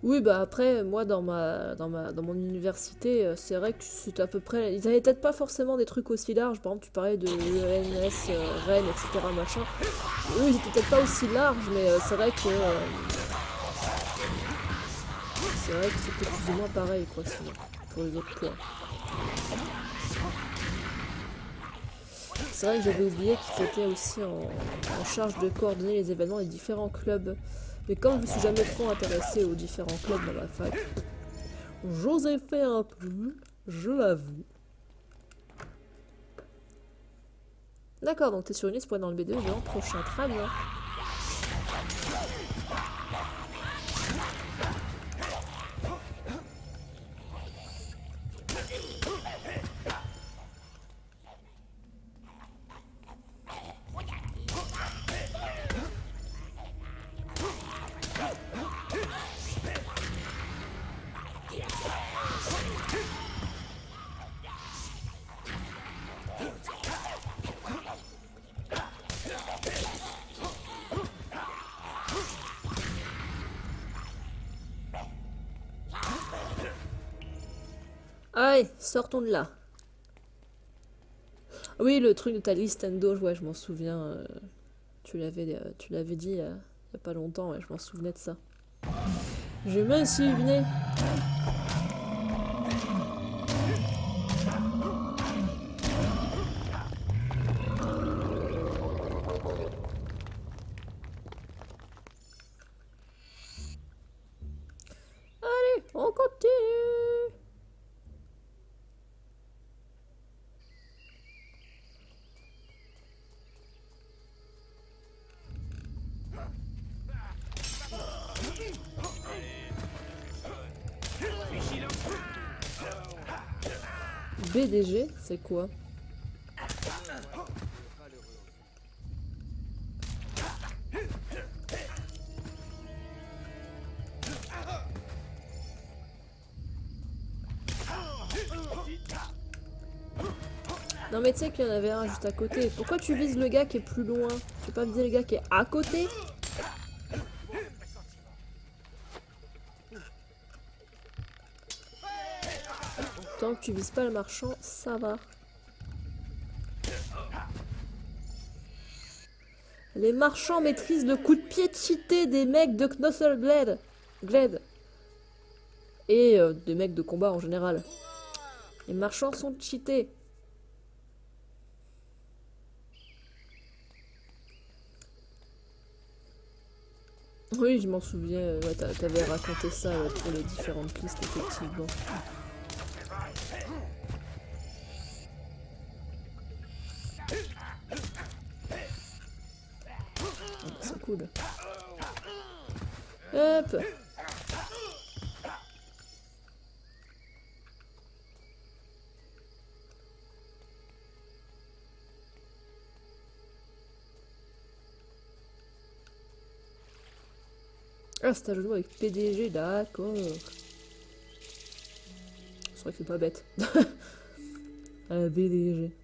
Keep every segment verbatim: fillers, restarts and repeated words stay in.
Oui, bah après, moi, dans ma, dans ma, dans mon université, euh, c'est vrai que c'était à peu près... Ils avaient peut-être pas forcément des trucs aussi larges. Par exemple, tu parlais de l'E N S, euh, Rennes, et cetera, machin. Eux, ils étaient peut-être pas aussi larges, mais euh, c'est vrai que... euh, c'est vrai que c'était plus ou moins pareil, quoi, sinon, pour les autres points. C'est vrai que j'avais oublié qu'ils étaient aussi en, en charge de coordonner les événements des différents clubs. Mais comme je me suis jamais trop intéressée aux différents clubs dans ma fac, j'osais faire un peu, je l'avoue. D'accord, donc t'es sur une liste pour être dans le B deux l'an prochain, très bien. Allez, sortons de là. Oui, le truc de ta liste Endo, ouais, je m'en souviens. euh, tu l'avais euh, tu l'avais dit euh, il y a pas longtemps, ouais, je m'en souvenais de ça. Je me souvenais. Allez, on continue. B D G, c'est quoi? Non mais tu sais qu'il y en avait un juste à côté. Pourquoi tu vises le gars qui est plus loin? Tu peux pas viser le gars qui est à côté? Tant que tu vises pas le marchand, ça va. Les marchands maîtrisent le coup de pied cheaté des mecs de Knosselblade. Glade. Et euh, des mecs de combat en général. Les marchands sont cheatés. Oui, je m'en souviens. Ouais, t'avais raconté ça ouais, pour les différentes pistes, effectivement. C'est cool. Hop. Ah, c'est un jeu de mots avec P D G, d'accord. C'est vrai que c'est pas bête. Un B D G.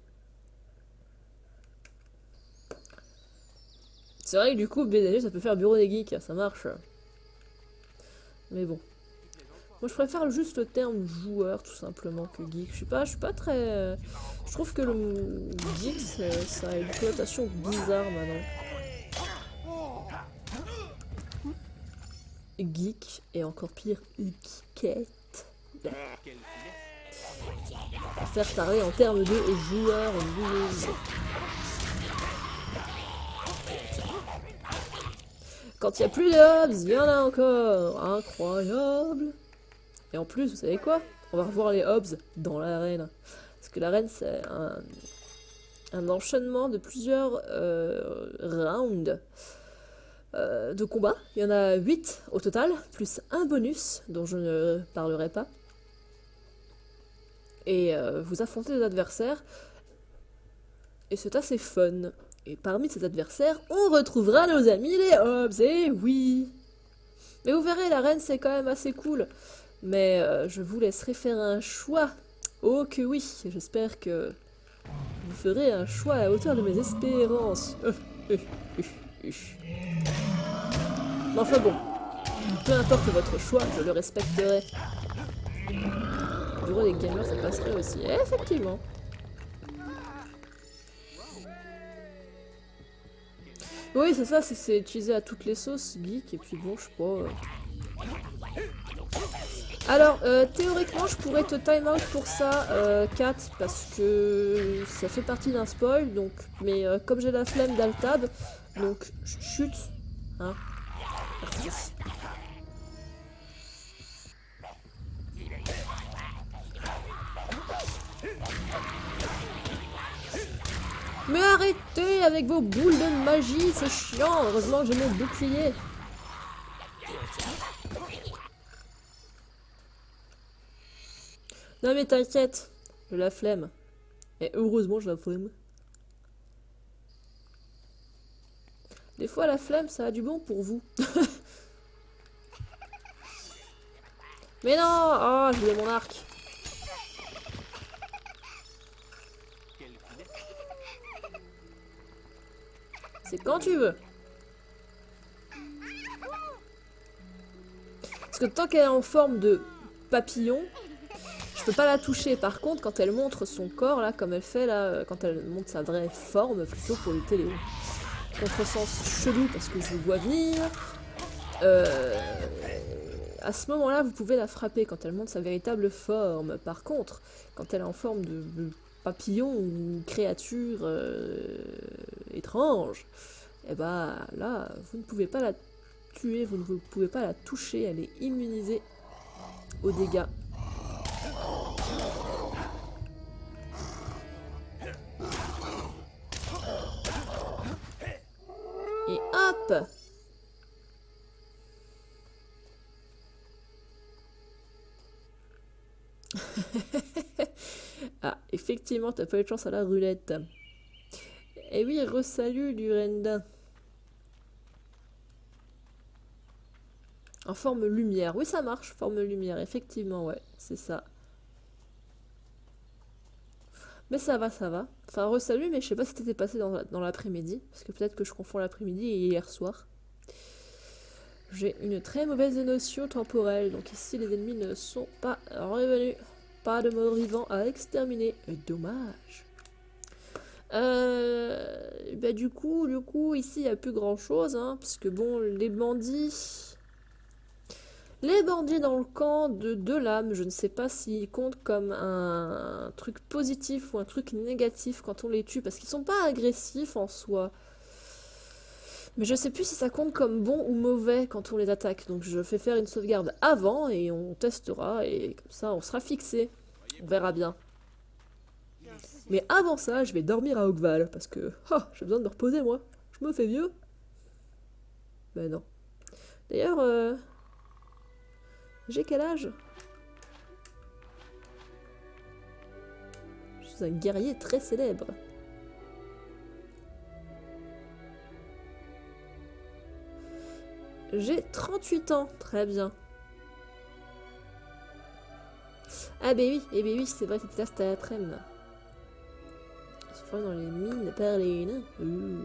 C'est vrai que du coup, B D G, ça peut faire bureau des geeks, ça marche. Mais bon. Moi, je préfère juste le terme joueur, tout simplement, que geek. Je suis pas, je suis pas très... Je trouve que le geek, ça a une connotation bizarre, maintenant. Geek, et encore pire, geekette. Faire parler en termes de joueur ou joueuse. Quand il n'y a plus de hubs, il y en a encore. Incroyable. Et en plus, vous savez quoi? On va revoir les hubs dans l'arène. Parce que l'arène, c'est un, un enchaînement de plusieurs euh, rounds euh, de combat. Il y en a huit au total, plus un bonus dont je ne parlerai pas. Et euh, vous affrontez des adversaires. Et c'est assez fun. Et parmi ces adversaires, on retrouvera nos amis les Hobbs, et oui. Mais vous verrez, l'arène c'est quand même assez cool. Mais euh, je vous laisserai faire un choix. Oh que oui, j'espère que vous ferez un choix à la hauteur de mes espérances. Mais enfin bon. Peu importe votre choix, je le respecterai. Bureau des gamers, ça passerait aussi. Eh, effectivement. Oui, c'est ça, c'est utilisé à toutes les sauces, geek, et puis bon, je sais pas... Euh... Alors, euh, théoriquement, je pourrais te time out pour ça, euh, Kat, parce que ça fait partie d'un spoil, donc... Mais euh, comme j'ai la flemme d'Altab, donc chut, hein. Merci. Mais arrêtez avec vos boules de magie, c'est chiant. Heureusement que j'ai mon bouclier. Non mais t'inquiète, j'ai la flemme. Et heureusement j'ai la flemme. Des fois la flemme ça a du bon pour vous. Mais non, oh je voulais mon arc. C'est quand tu veux. Parce que tant qu'elle est en forme de papillon, je peux pas la toucher. Par contre, quand elle montre son corps, là, comme elle fait, là, quand elle montre sa vraie forme, plutôt pour lutter les contresens chelous, parce que je le vois venir, euh, à ce moment-là, vous pouvez la frapper quand elle montre sa véritable forme. Par contre, quand elle est en forme de, de papillon ou créature euh, étrange, et bah là, vous ne pouvez pas la tuer, vous ne pouvez pas la toucher, elle est immunisée aux dégâts. Et hop! Ah, effectivement, t'as pas eu de chance à la roulette. Et oui, re-salut Durenda. En forme lumière. Oui, ça marche, forme lumière, effectivement, ouais, c'est ça. Mais ça va, ça va. Enfin, re-salut, mais je sais pas si t'étais passé dans, dans l'après-midi. Parce que peut-être que je confonds l'après-midi et hier soir. J'ai une très mauvaise notion temporelle. Donc ici, les ennemis ne sont pas revenus. Pas de mort vivant à exterminer. Dommage. Euh, bah du coup, du coup, ici, il n'y a plus grand-chose. Hein, parce que bon, les bandits... Les bandits dans le camp de deux lames, je ne sais pas s'ils comptent comme un truc positif ou un truc négatif quand on les tue, parce qu'ils sont pas agressifs en soi. Mais je sais plus si ça compte comme bon ou mauvais quand on les attaque. Donc je fais faire une sauvegarde avant et on testera et comme ça on sera fixé. On verra bien. Mais avant ça, je vais dormir à Oakval parce que oh, j'ai besoin de me reposer moi. Je me fais vieux. Ben non. D'ailleurs... Euh... J'ai quel âge? Je suis un guerrier très célèbre. J'ai trente-huit ans, très bien. Ah ben oui, eh ben oui, c'est vrai que c'était là, c'était après-midi. Souvent dans les mines par les nains. Euh.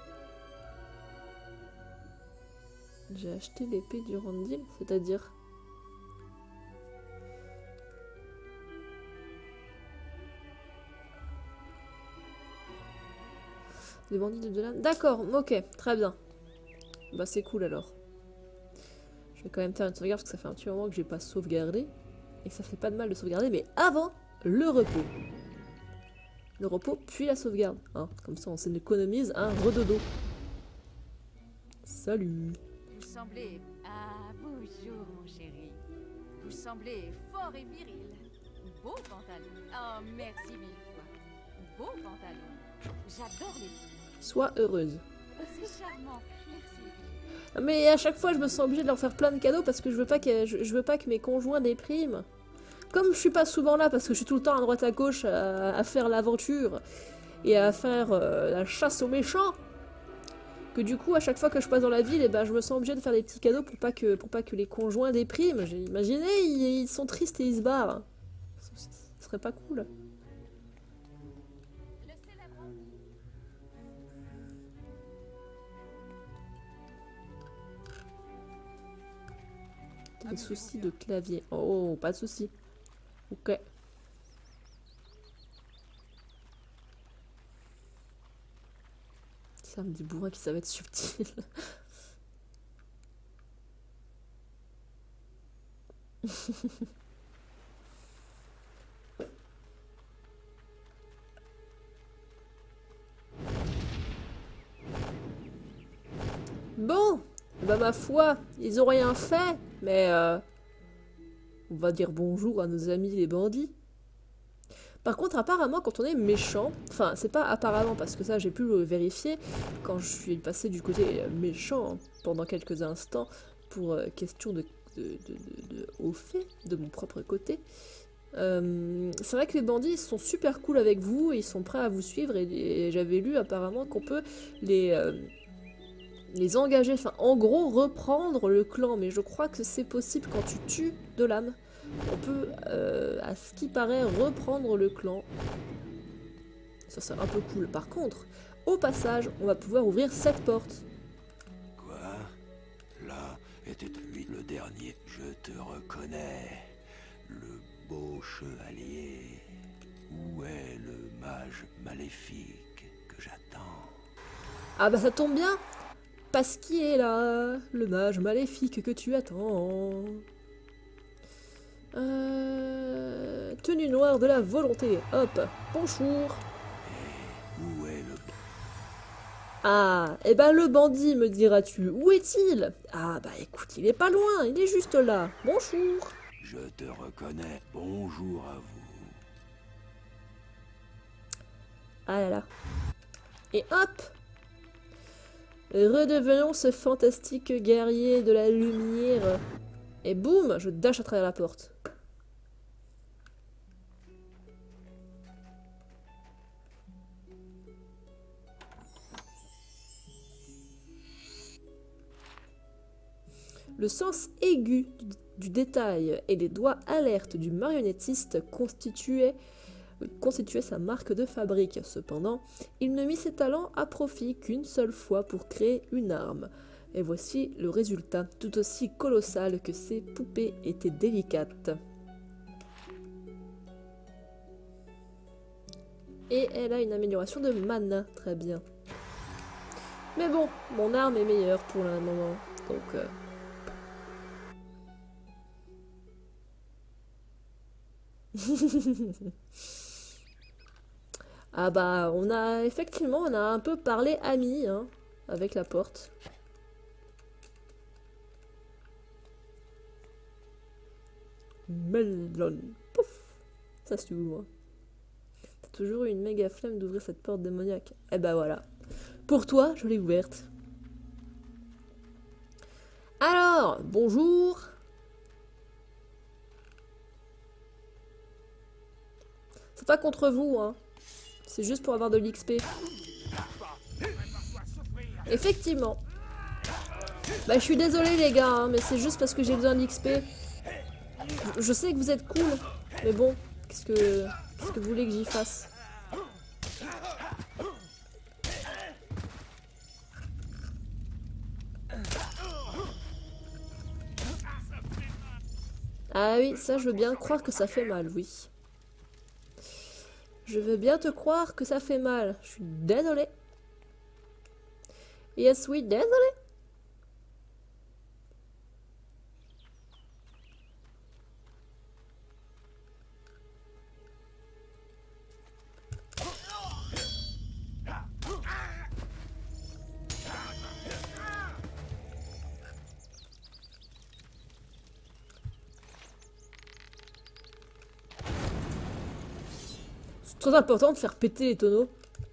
J'ai acheté l'épée du Randil, c'est-à-dire... Les bandits de Dolan. D'accord, ok, très bien. Bah c'est cool alors. Je vais quand même faire une sauvegarde parce que ça fait un petit moment que j'ai pas sauvegardé. Et que ça fait pas de mal de sauvegarder, mais avant le repos. Le repos puis la sauvegarde. Hein. Comme ça on s'économise un redodo. Salut. Vous semblez... Ah, bonjour mon chéri. Vous semblez fort et viril. Beau pantalon. Oh, merci mille fois. Beau pantalon. J'adore les filles. Sois heureuse. C'est charmant, merci. Mais à chaque fois, je me sens obligée de leur faire plein de cadeaux parce que je veux pas que, je, je veux pas que mes conjoints dépriment. Comme je suis pas souvent là parce que je suis tout le temps à droite à gauche à, à faire l'aventure et à faire euh, la chasse aux méchants, que du coup, à chaque fois que je passe dans la ville, et ben, je me sens obligée de faire des petits cadeaux pour pas que, pour pas que les conjoints dépriment. J'ai imaginé, ils, ils sont tristes et ils se barrent. Ce serait pas cool. Des soucis de clavier. Oh, pas de soucis. Ok. Ça me dit bourrin qui savait être subtil. Bon, bah ma foi, ils ont rien fait, mais euh, on va dire bonjour à nos amis les bandits. Par contre, apparemment, quand on est méchant, enfin, c'est pas apparemment, parce que ça, j'ai pu le vérifier, quand je suis passé du côté méchant pendant quelques instants, pour euh, question de, de, de, de, de au fait, de mon propre côté, euh, c'est vrai que les bandits sont super cool avec vous, ils sont prêts à vous suivre, et, et j'avais lu apparemment qu'on peut les... Euh, les engager, enfin en gros reprendre le clan, mais je crois que c'est possible quand tu tues de l'âme. On peut, euh, à ce qui paraît, reprendre le clan. Ça c'est un peu cool. Par contre, au passage, on va pouvoir ouvrir cette porte. Quoi? Là était lui le dernier. Je te reconnais. Le beau chevalier. Où est le mage maléfique que j'attends? Ah bah ça tombe bien, parce qu'il est là, le mage maléfique que tu attends. Euh... Tenue noire de la volonté. Hop, bonjour. Où est le... Ah, et ben le bandit, me diras-tu. Où est-il? Ah bah écoute, il est pas loin, il est juste là. Bonjour. Je te reconnais. Bonjour à vous. Ah là là. Et hop. Redevenons ce fantastique guerrier de la lumière. Et boum, je dash à travers la porte. Le sens aigu du, du détail et les doigts alertes du marionnettiste constituaient, constituaient sa marque de fabrique. Cependant, il ne mit ses talents à profit qu'une seule fois pour créer une arme. Et voici le résultat, tout aussi colossal que ses poupées étaient délicates. Et elle a une amélioration de mana, très bien. Mais bon, mon arme est meilleure pour le moment, donc... Euh... ah bah, on a effectivement, on a un peu parlé amis, hein, avec la porte. Melon, pouf, ça s'ouvre. T'as toujours eu une méga flemme d'ouvrir cette porte démoniaque. Eh bah voilà, pour toi, je l'ai ouverte. Alors, bonjour. C'est pas contre vous, hein. C'est juste pour avoir de l'X P. Effectivement. Bah, je suis désolée, les gars, hein, mais c'est juste parce que j'ai besoin d'X P. Je, je sais que vous êtes cool, mais bon, qu'est-ce que, qu'est-ce que vous voulez que j'y fasse? Ah oui, ça, je veux bien croire que ça fait mal, oui. Je veux bien te croire que ça fait mal. Je suis désolée. Yes, oui, désolée. C'est très important de faire péter les tonneaux.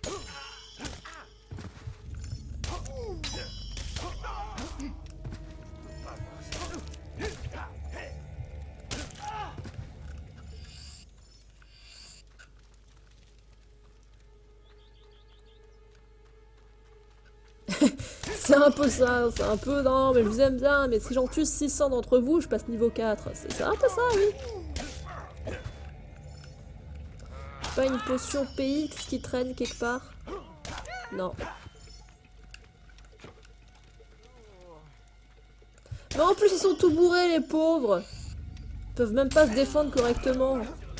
C'est un peu ça, c'est un peu non mais je vous aime bien, mais si j'en tue six cents d'entre vous, je passe niveau quatre. C'est un peu ça, oui. Pas une potion P X qui traîne quelque part? Non. Mais en plus, ils sont tout bourrés, les pauvres. Ils peuvent même pas se défendre correctement.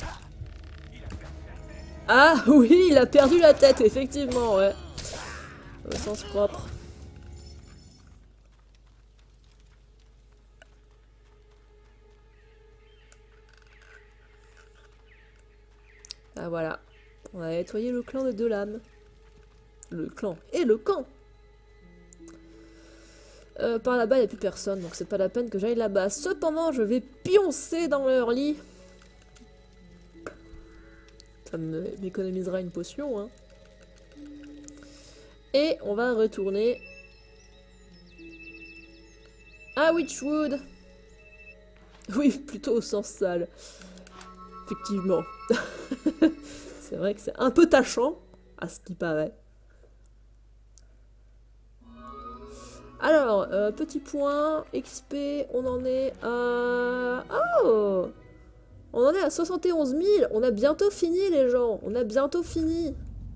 Ah oui, il a perdu la tête, effectivement, ouais. Au sens propre. Ah voilà. On a nettoyé le clan des deux lames. Le clan et le camp. Euh, par là-bas, il n'y a plus personne, donc c'est pas la peine que j'aille là-bas. Cependant, je vais pioncer dans leur lit. Ça m'économisera une potion, hein. Et on va retourner à Witchwood. Oui, plutôt au sens sale. Effectivement. C'est vrai que c'est un peu tachant, à ce qui paraît. Alors, euh, petit point, X P, on en est à... Oh! On en est à soixante et onze mille. On a bientôt fini, les gens. On a bientôt fini.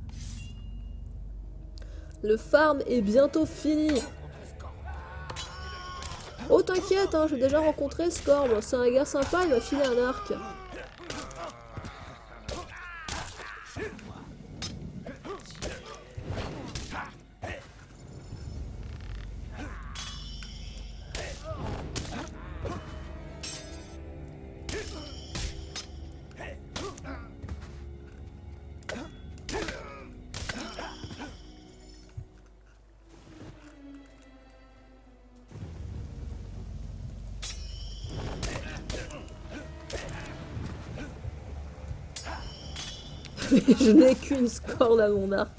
Le farm est bientôt fini. Oh, t'inquiète, hein, j'ai déjà rencontré Scorb. C'est un gars sympa, il m'a filé un arc. Je n'ai qu'une corde à mon arc.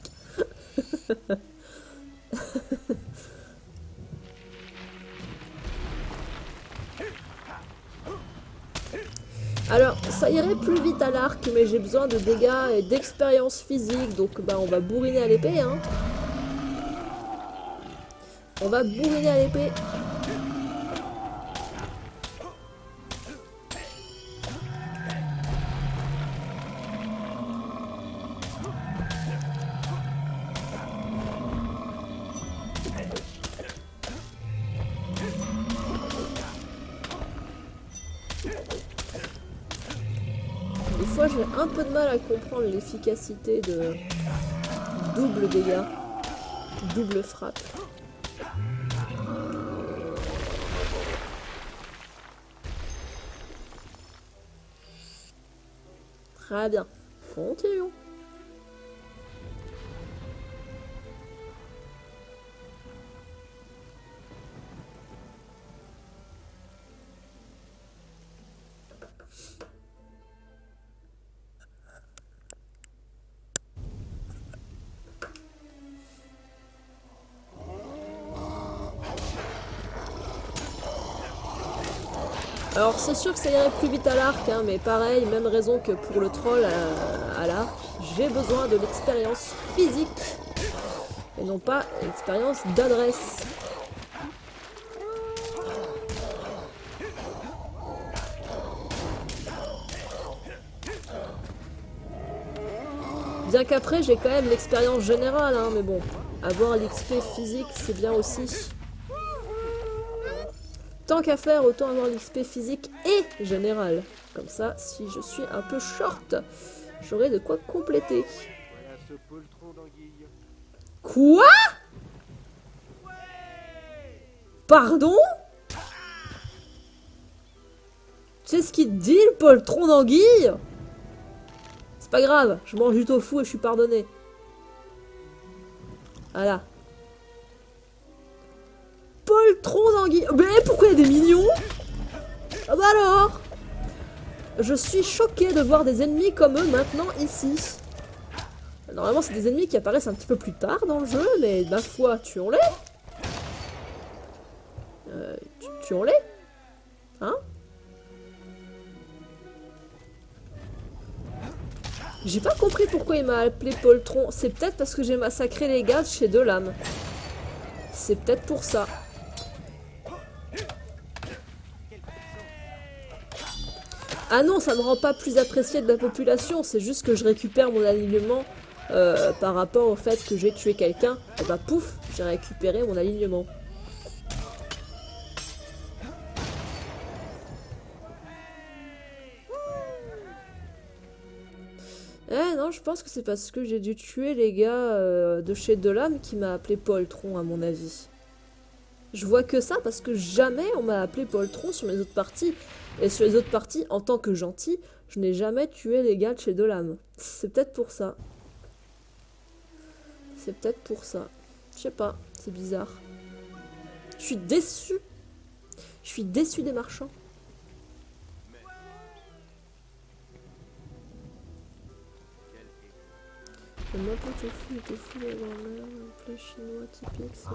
Alors, ça irait plus vite à l'arc, mais j'ai besoin de dégâts et d'expérience physique, donc bah on va bourriner à l'épée, hein. On va bourriner à l'épée. Des fois, j'ai un peu de mal à comprendre l'efficacité de double dégâts, double frappe. Très bien, continuons. Alors c'est sûr que ça irait plus vite à l'arc, hein, mais pareil, même raison que pour le troll à, à l'arc, j'ai besoin de l'expérience physique et non pas l'expérience d'adresse. Bien qu'après j'ai quand même l'expérience générale, hein, mais bon, avoir l'X P physique c'est bien aussi. Tant qu'à faire, autant avoir l'X P physique et général. Comme ça, si je suis un peu short, j'aurai de quoi compléter. Quoi? Pardon? Tu sais ce qu'il te dit, le poltron d'anguille? C'est pas grave, je mange du tofu et je suis pardonné. Voilà. Poltron d'anguille. Mais pourquoi il y a des mignons? Ah bah alors? Je suis choquée de voir des ennemis comme eux maintenant ici. Normalement c'est des ennemis qui apparaissent un petit peu plus tard dans le jeu, mais ma foi, tuons-les. Euh, tuons-les. Hein? J'ai pas compris pourquoi il m'a appelé poltron. C'est peut-être parce que j'ai massacré les gars de chez Deux Lames. C'est peut-être pour ça. Ah non, ça me rend pas plus apprécié de la population, c'est juste que je récupère mon alignement euh, par rapport au fait que j'ai tué quelqu'un. Et bah pouf, j'ai récupéré mon alignement. Eh non, je pense que c'est parce que j'ai dû tuer les gars euh, de chez Delame qui m'a appelé Poltron, à mon avis. Je vois que ça parce que jamais on m'a appelé Poltron sur mes autres parties. Et sur les autres parties, en tant que gentil, je n'ai jamais tué les gars de chez Delame. C'est peut-être pour ça. C'est peut-être pour ça. Je sais pas, c'est bizarre. Je suis déçue. Je suis déçue des marchands. Le maple tofu, le tofu, la grand-mère, un plat chinois typique, c'est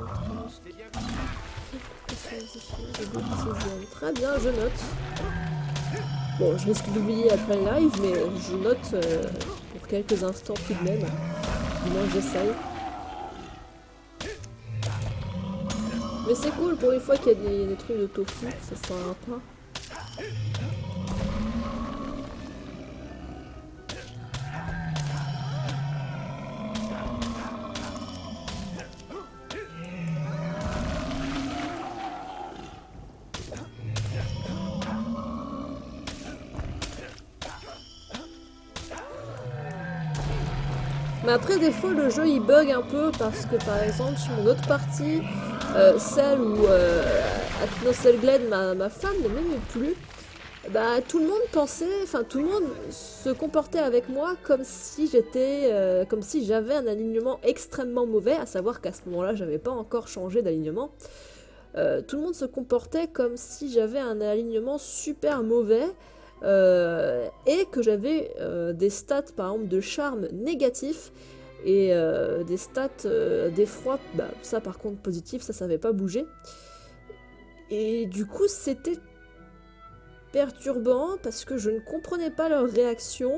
un très bien, je note. Bon, je risque d'oublier après le live, mais je note euh, pour quelques instants tout de même. Du moins, j'essaye. Mais c'est cool pour une fois qu'il y a des, des trucs de tofu, c'est sympa. Mais après, des fois, le jeu il bug un peu parce que par exemple, sur une autre partie, euh, celle où euh, Athnoselgled, ma, ma femme, ne m'aimait plus, bah tout le monde pensait, enfin tout le monde se comportait avec moi comme si j'étais, euh, comme si j'avais un alignement extrêmement mauvais, à savoir qu'à ce moment-là, j'avais pas encore changé d'alignement. Euh, tout le monde se comportait comme si j'avais un alignement super mauvais. Euh, et que j'avais euh, des stats par exemple de charme négatifs et euh, des stats euh, d'effroi, bah, ça par contre positif, ça ça n'avait pas bougé. Et du coup c'était perturbant parce que je ne comprenais pas leur réaction.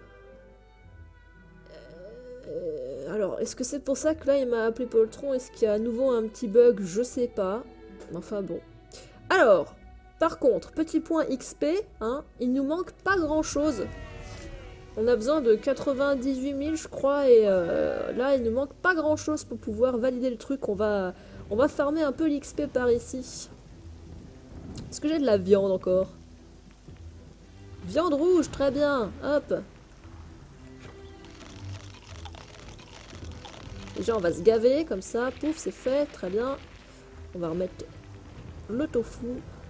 Euh, alors est-ce que c'est pour ça que là il m'a appelé Poltron? Est-ce qu'il y a à nouveau un petit bug? Je sais pas. Enfin bon. Alors par contre, petit point X P, hein, il nous manque pas grand chose. On a besoin de quatre-vingt-dix-huit mille je crois et euh, là il nous manque pas grand chose pour pouvoir valider le truc. On va, on va farmer un peu l'X P par ici. Est-ce que j'ai de la viande encore? Viande rouge, très bien, hop. Déjà on va se gaver comme ça, pouf c'est fait, très bien. On va remettre le tofu.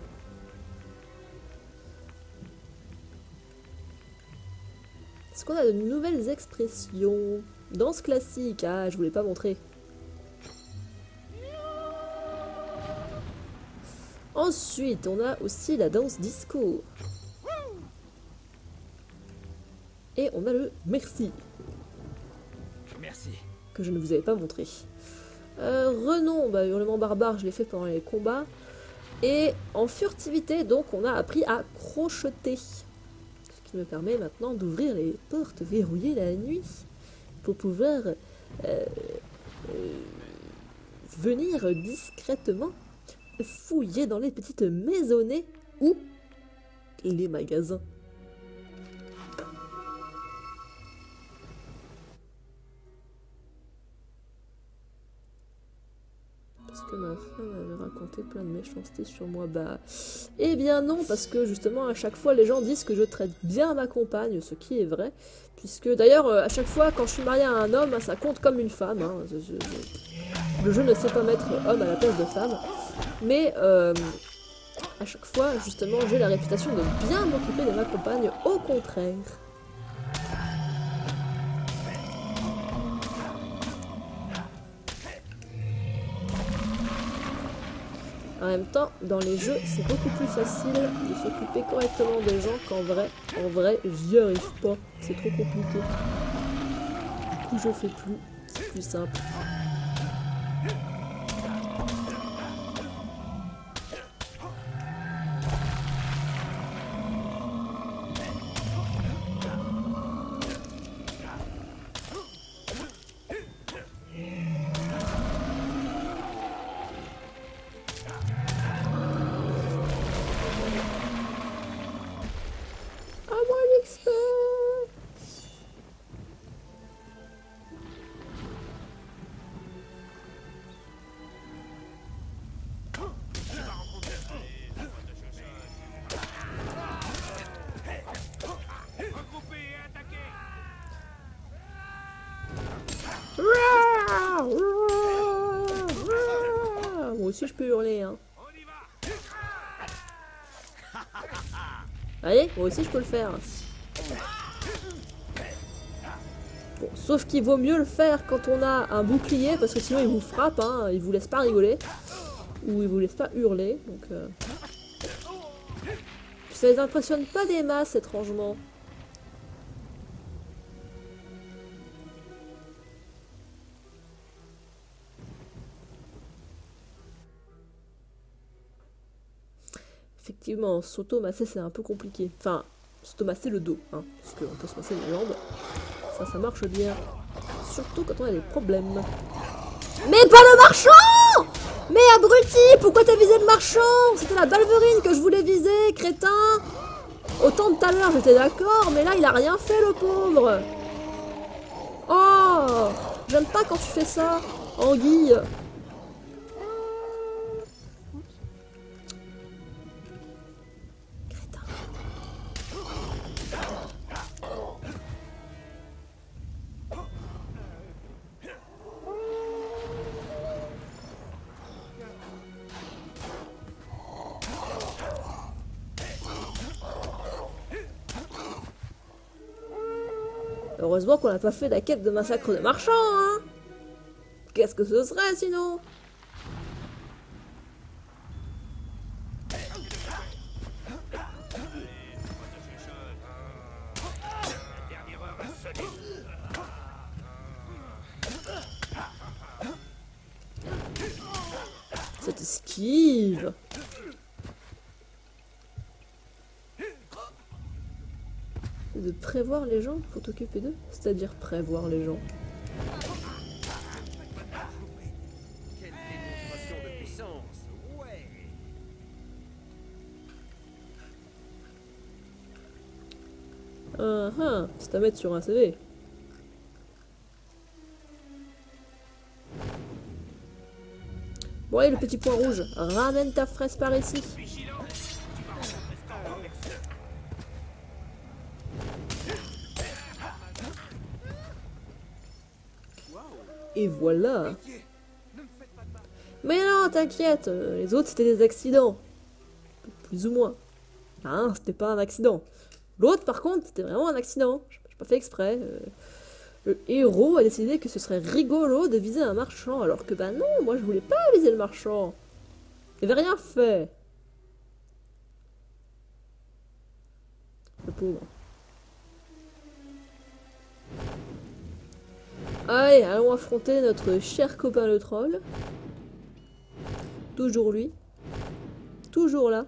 Est-ce qu'on a de nouvelles expressions? Danse classique, ah je voulais pas montrer. Ensuite, on a aussi la danse disco. Et on a le merci. Merci. Que je ne vous avais pas montré. Euh, renom, bah hurlement barbare, je l'ai fait pendant les combats. Et en furtivité, donc on a appris à crocheter. Me permet maintenant d'ouvrir les portes verrouillées la nuit pour pouvoir euh, euh, venir discrètement fouiller dans les petites maisonnées ou les magasins. Parce que ma femme avait raconté plein de méchancetés sur moi. Bah, eh bien non, parce que justement à chaque fois les gens disent que je traite bien ma compagne, ce qui est vrai. Puisque d'ailleurs à chaque fois quand je suis mariée à un homme, ça compte comme une femme. Hein. Je, je, je... Le jeu ne sait pas mettre homme à la place de femme. Mais euh, à chaque fois justement j'ai la réputation de bien m'occuper de ma compagne, au contraire. En même temps, dans les jeux, c'est beaucoup plus facile de s'occuper correctement des gens qu'en vrai. En vrai, j'y arrive pas. C'est trop compliqué. Du coup, je fais plus. C'est plus simple. Moi aussi je peux hurler, hein. Allez, moi aussi je peux le faire. Bon, sauf qu'il vaut mieux le faire quand on a un bouclier, parce que sinon il vous frappe, hein, il vous laisse pas rigoler. Ou il vous laisse pas hurler, donc... Euh... Ça les impressionne pas des masses, étrangement. Effectivement, s'auto-masser c'est un peu compliqué. Enfin, s'auto-masser le dos, hein, parce qu'on peut se masser les jambes. Ça, ça marche bien. Surtout quand on a des problèmes. Mais pas le marchand! Mais abruti! Pourquoi t'as visé le marchand? C'était la balverine que je voulais viser, crétin! Autant de tout à l'heure, j'étais d'accord, mais là, il a rien fait, le pauvre! Oh! J'aime pas quand tu fais ça, anguille! Heureusement qu'on n'a pas fait la quête de massacre de marchands, hein. Qu'est-ce que ce serait sinon? Cette esquive. De prévoir les gens, faut t'occuper d'eux, c'est-à-dire prévoir les gens. Quelle démonstration de puissance! Ouais! Ah ah, c'est à mettre sur un C V. Bon allez le petit point rouge, ramène ta fraise par ici. Et voilà. Mais non, t'inquiète, les autres c'était des accidents. Plus ou moins. Hein, c'était pas un accident. L'autre par contre, c'était vraiment un accident. J'ai pas fait exprès. Le héros a décidé que ce serait rigolo de viser un marchand, alors que bah non, moi je voulais pas viser le marchand. Il avait rien fait. Le pauvre. Allez, allons affronter notre cher copain le troll. Toujours lui. Toujours là.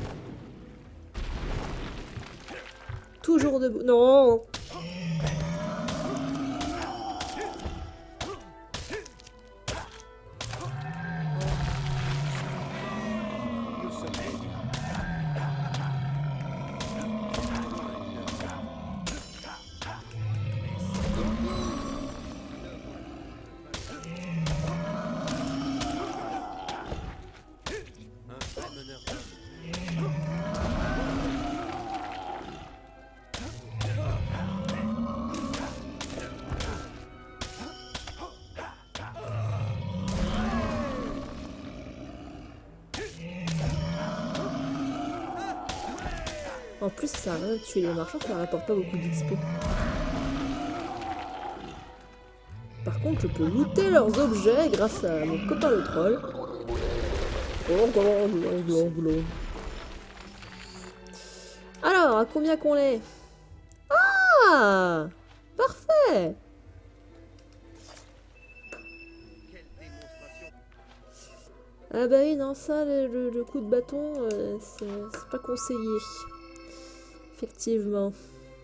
Toujours debout. Non! En plus, ça sert à rien de tuer les marchands, ça rapporte pas beaucoup d'X P. Par contre, je peux looter leurs objets grâce à mon copain le troll. Alors, à combien qu'on est? Ah! Parfait! Ah bah oui, non, ça, le, le, le coup de bâton, euh, c'est pas conseillé. Effectivement.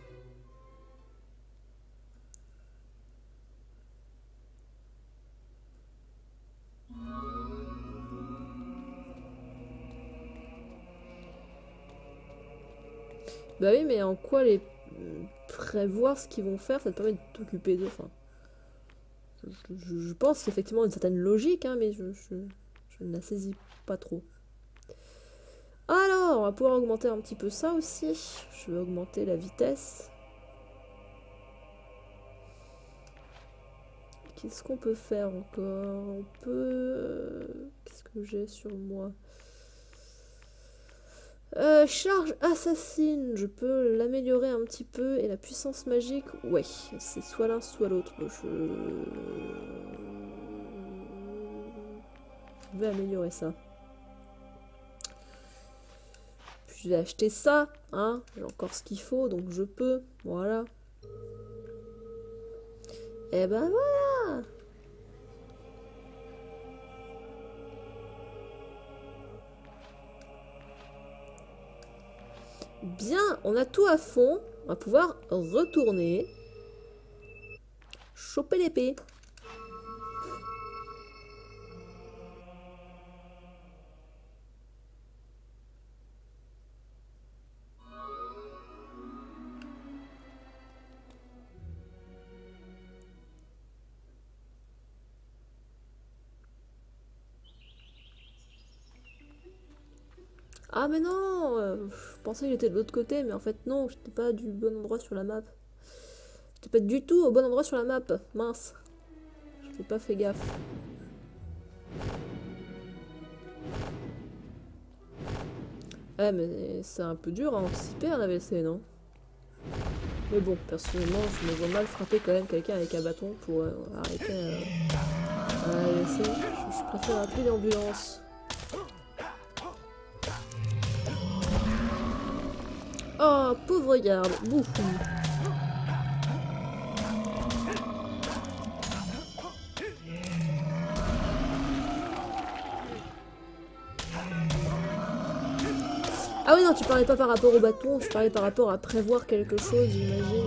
Bah oui, mais en quoi les prévoir ce qu'ils vont faire, ça te permet de t'occuper d'eux. Enfin, je, je, je pense qu'effectivement une certaine logique, hein, mais je, je, je ne la saisis pas trop. Alors, on va pouvoir augmenter un petit peu ça aussi. Je vais augmenter la vitesse. qu'est-ce qu'on peut faire encore? On peut... Qu'est-ce que j'ai sur moi? Euh, charge assassine, je peux l'améliorer un petit peu. Et la puissance magique, ouais, c'est soit l'un soit l'autre. Je... je vais améliorer ça. Puis je vais acheter ça, hein. J'ai encore ce qu'il faut, donc je peux. Voilà. Et ben voilà. Bien, on a tout à fond. On va pouvoir retourner. Choper l'épée. Ah mais non, euh, je pensais que j'étais de l'autre côté, mais en fait non, j'étais pas du bon endroit sur la map. J'étais pas du tout au bon endroit sur la map, mince. J'ai pas fait gaffe. Ouais mais c'est un peu dur à anticiper un A V C, non? Mais bon, personnellement, je me vois mal frapper quand même quelqu'un avec un bâton pour euh, arrêter euh, un A V C. Je, je préfère appeler l'ambulance. Oh, pauvre garde, bouffon. Ah oui, non, tu parlais pas par rapport au bâton, tu parlais par rapport à prévoir quelque chose, j'imagine.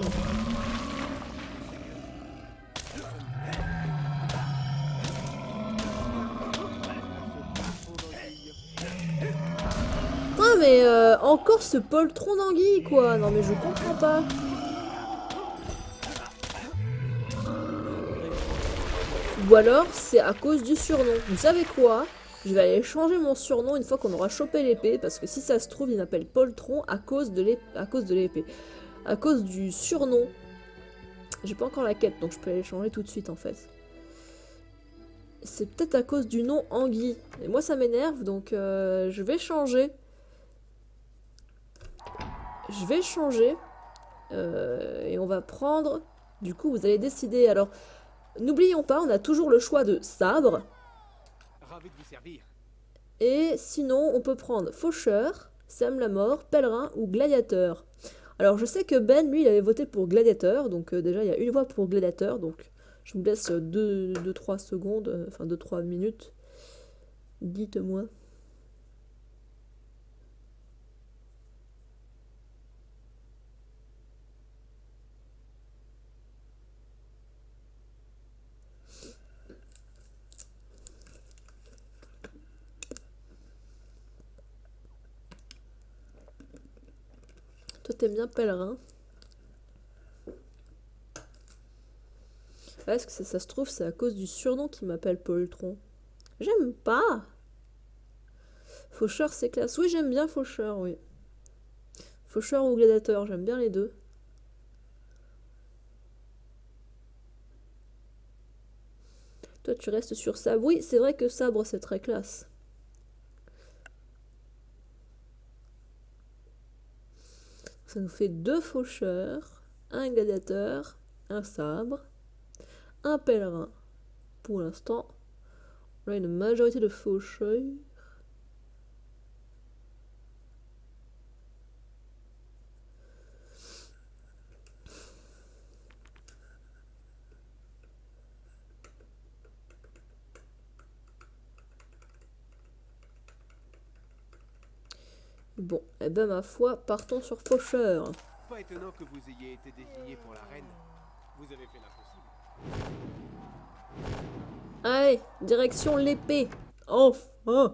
Ah mais euh, encore ce poltron d'anguille quoi. Non mais je comprends pas. Ou alors c'est à cause du surnom. Vous savez quoi? Je vais aller changer mon surnom une fois qu'on aura chopé l'épée. Parce que si ça se trouve il m'appelle poltron à cause de l'épée. À cause du surnom. J'ai pas encore la quête donc je peux aller changer tout de suite en fait. C'est peut-être à cause du nom anguille. Et moi ça m'énerve donc euh, je vais changer. Je vais changer euh, et on va prendre, du coup vous allez décider, alors n'oublions pas on a toujours le choix de sabre. Ravi de vous servir. Et sinon on peut prendre faucheur, sème la mort, pèlerin ou gladiateur. Alors je sais que Ben lui il avait voté pour gladiateur, donc euh, déjà il y a une voix pour gladiateur, donc je vous laisse deux trois secondes, euh, enfin deux trois minutes, dites-moi. Toi t'aimes bien pèlerin. Ouais, est-ce que ça, ça se trouve c'est à cause du surnom qui m'appelle poltron? J'aime pas. Faucheur c'est classe. Oui j'aime bien faucheur, oui. Faucheur ou gladiateur, j'aime bien les deux. Toi tu restes sur sabre. Oui c'est vrai que sabre c'est très classe. Ça nous fait deux faucheurs, un gladiateur, un sabre, un pèlerin. Pour l'instant, on a une majorité de faucheurs. Bon, eh ben ma foi, partons sur faucheur. Pas étonnant que vous ayez été désigné pour la reine. Vous avez fait l'impossible. Allez, direction l'épée. Enfin.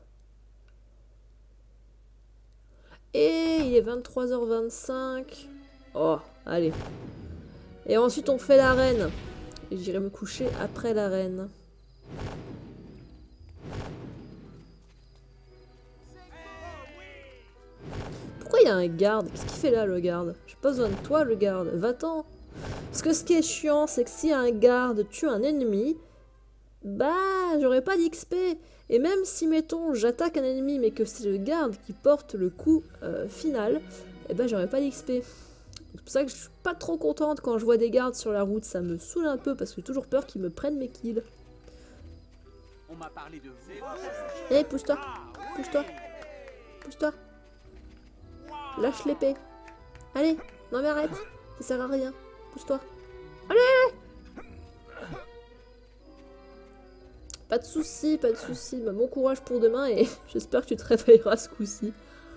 Et il est vingt-trois heures vingt-cinq. Oh, allez. Et ensuite on fait la reine. Et j'irai me coucher après la reine. Pourquoi il y a un garde? Qu'est-ce qu'il fait là le garde? J'ai pas besoin de toi le garde. Va-t'en. Parce que ce qui est chiant, c'est que si un garde tue un ennemi, bah, j'aurais pas d'X P. Et même si, mettons, j'attaque un ennemi, mais que c'est le garde qui porte le coup euh, final, eh ben, j'aurais pas d'X P. C'est pour ça que je suis pas trop contente quand je vois des gardes sur la route. Ça me saoule un peu, parce que j'ai toujours peur qu'ils me prennent mes kills. On m'a parlé de vous. Hé, hey, pousse-toi. Pousse-toi. Pousse-toi. Lâche l'épée. Allez, non mais arrête. Ça sert à rien. Pousse-toi. Allez! Pas de soucis, pas de soucis. Bah, bon courage pour demain et j'espère que tu te réveilleras ce coup-ci.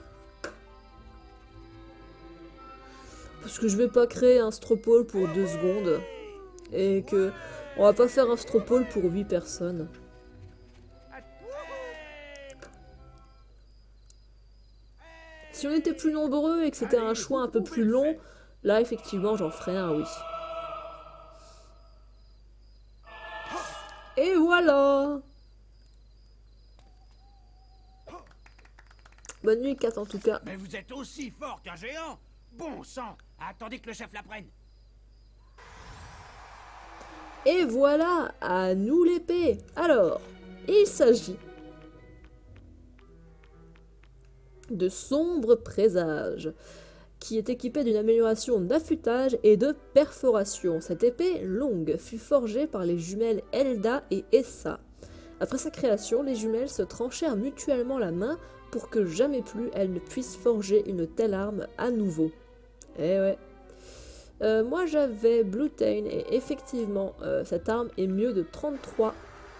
Parce que je vais pas créer un stropole pour deux secondes. Et que on va pas faire un stropole pour huit personnes. Si on était plus nombreux et que c'était un choix un peu plus long, là effectivement j'en ferais un, oui. Et voilà! Bonne nuit, Kat, en tout cas. Mais vous êtes aussi fort qu'un géant! Bon sang! Attendez que le chef la prenne! Et voilà, à nous l'épée. Alors, il s'agit de Sombre Présage, qui est équipée d'une amélioration d'affûtage et de perforation. Cette épée longue fut forgée par les jumelles Elda et Essa. Après sa création, les jumelles se tranchèrent mutuellement la main pour que jamais plus elles ne puissent forger une telle arme à nouveau. Eh ouais. Euh, moi j'avais Bluetain et effectivement euh, cette arme est mieux de trente-trois.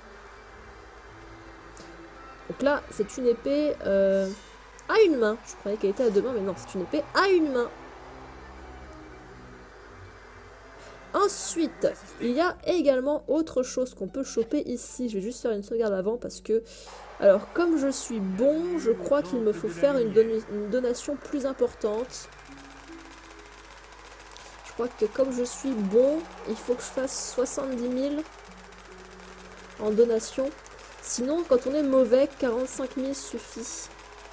Donc là c'est une épée euh, à une main. Je croyais qu'elle était à deux mains mais non, c'est une épée à une main. Ensuite, il y a également autre chose qu'on peut choper ici. Je vais juste faire une sauvegarde avant parce que... Alors, comme je suis bon, je crois qu'il me faut faire une, don une donation plus importante. Je crois que comme je suis bon, il faut que je fasse soixante-dix mille en donation. Sinon, quand on est mauvais, quarante-cinq mille suffit.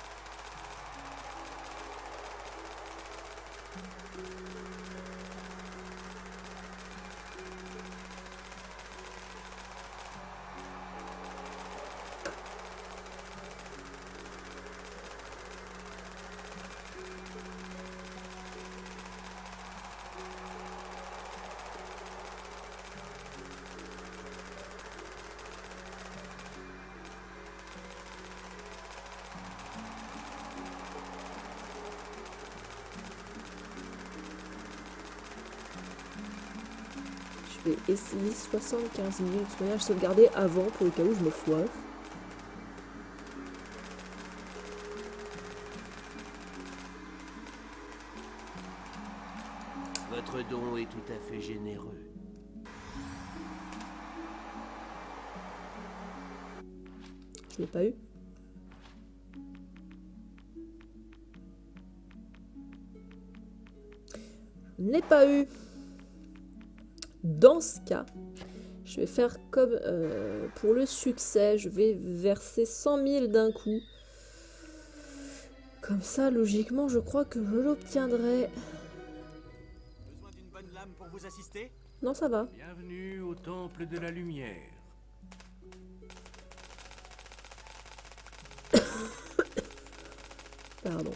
Je vais essayer soixante-quinze mille. De toute manière, je sauvegardais avant pour le cas où je me foire. Votre don est tout à fait généreux. Je l'ai pas eu. Je ne l'ai pas eu. Dans ce cas, je vais faire comme euh, pour le succès, je vais verser cent mille d'un coup. Comme ça, logiquement, je crois que je l'obtiendrai. Besoin d'une bonne lame pour vous assister? Non, ça va. Bienvenue au temple de la lumière. Pardon.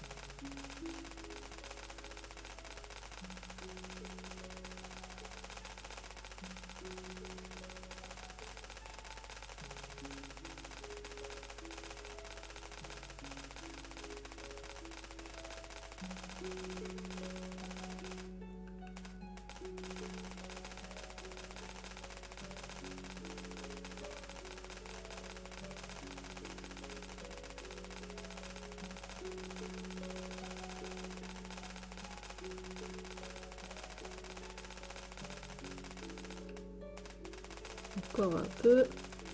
Encore un peu.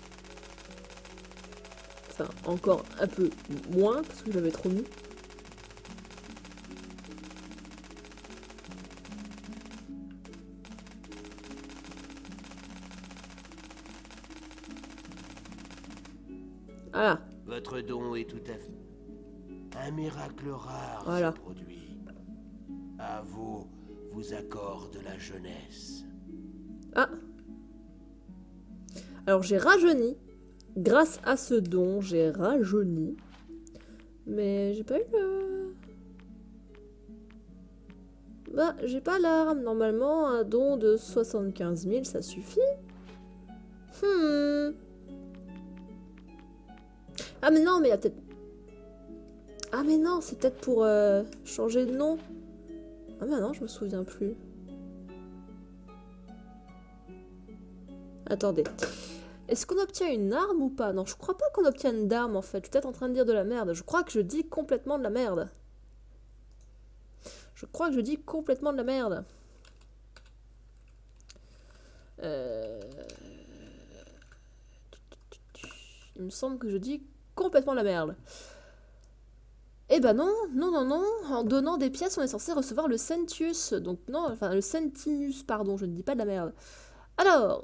Enfin, encore un peu moins, parce que j'avais trop mis. Voilà. Votre don est tout à fait... Un miracle rare Voilà. se produit. À vous, vous accorde la jeunesse. Ah. Alors j'ai rajeuni. Grâce à ce don, j'ai rajeuni. Mais j'ai pas eu le... Bah, j'ai pas l'arme. Normalement, un don de soixante-quinze mille, ça suffit. Hmm. Ah mais non, mais il y a peut-être... Ah mais non, c'est peut-être pour euh, changer de nom. Ah mais non, je me souviens plus. Attendez. Est-ce qu'on obtient une arme ou pas? Non, je crois pas qu'on obtienne d'arme en fait. Je suis peut-être en train de dire de la merde. Je crois que je dis complètement de la merde. Je crois que je dis complètement de la merde. Euh... Il me semble que je dis complètement de la merde. Eh ben non, non, non, non. En donnant des pièces, on est censé recevoir le Sentius. Donc non, enfin le Sentinus, pardon, je ne dis pas de la merde. Alors...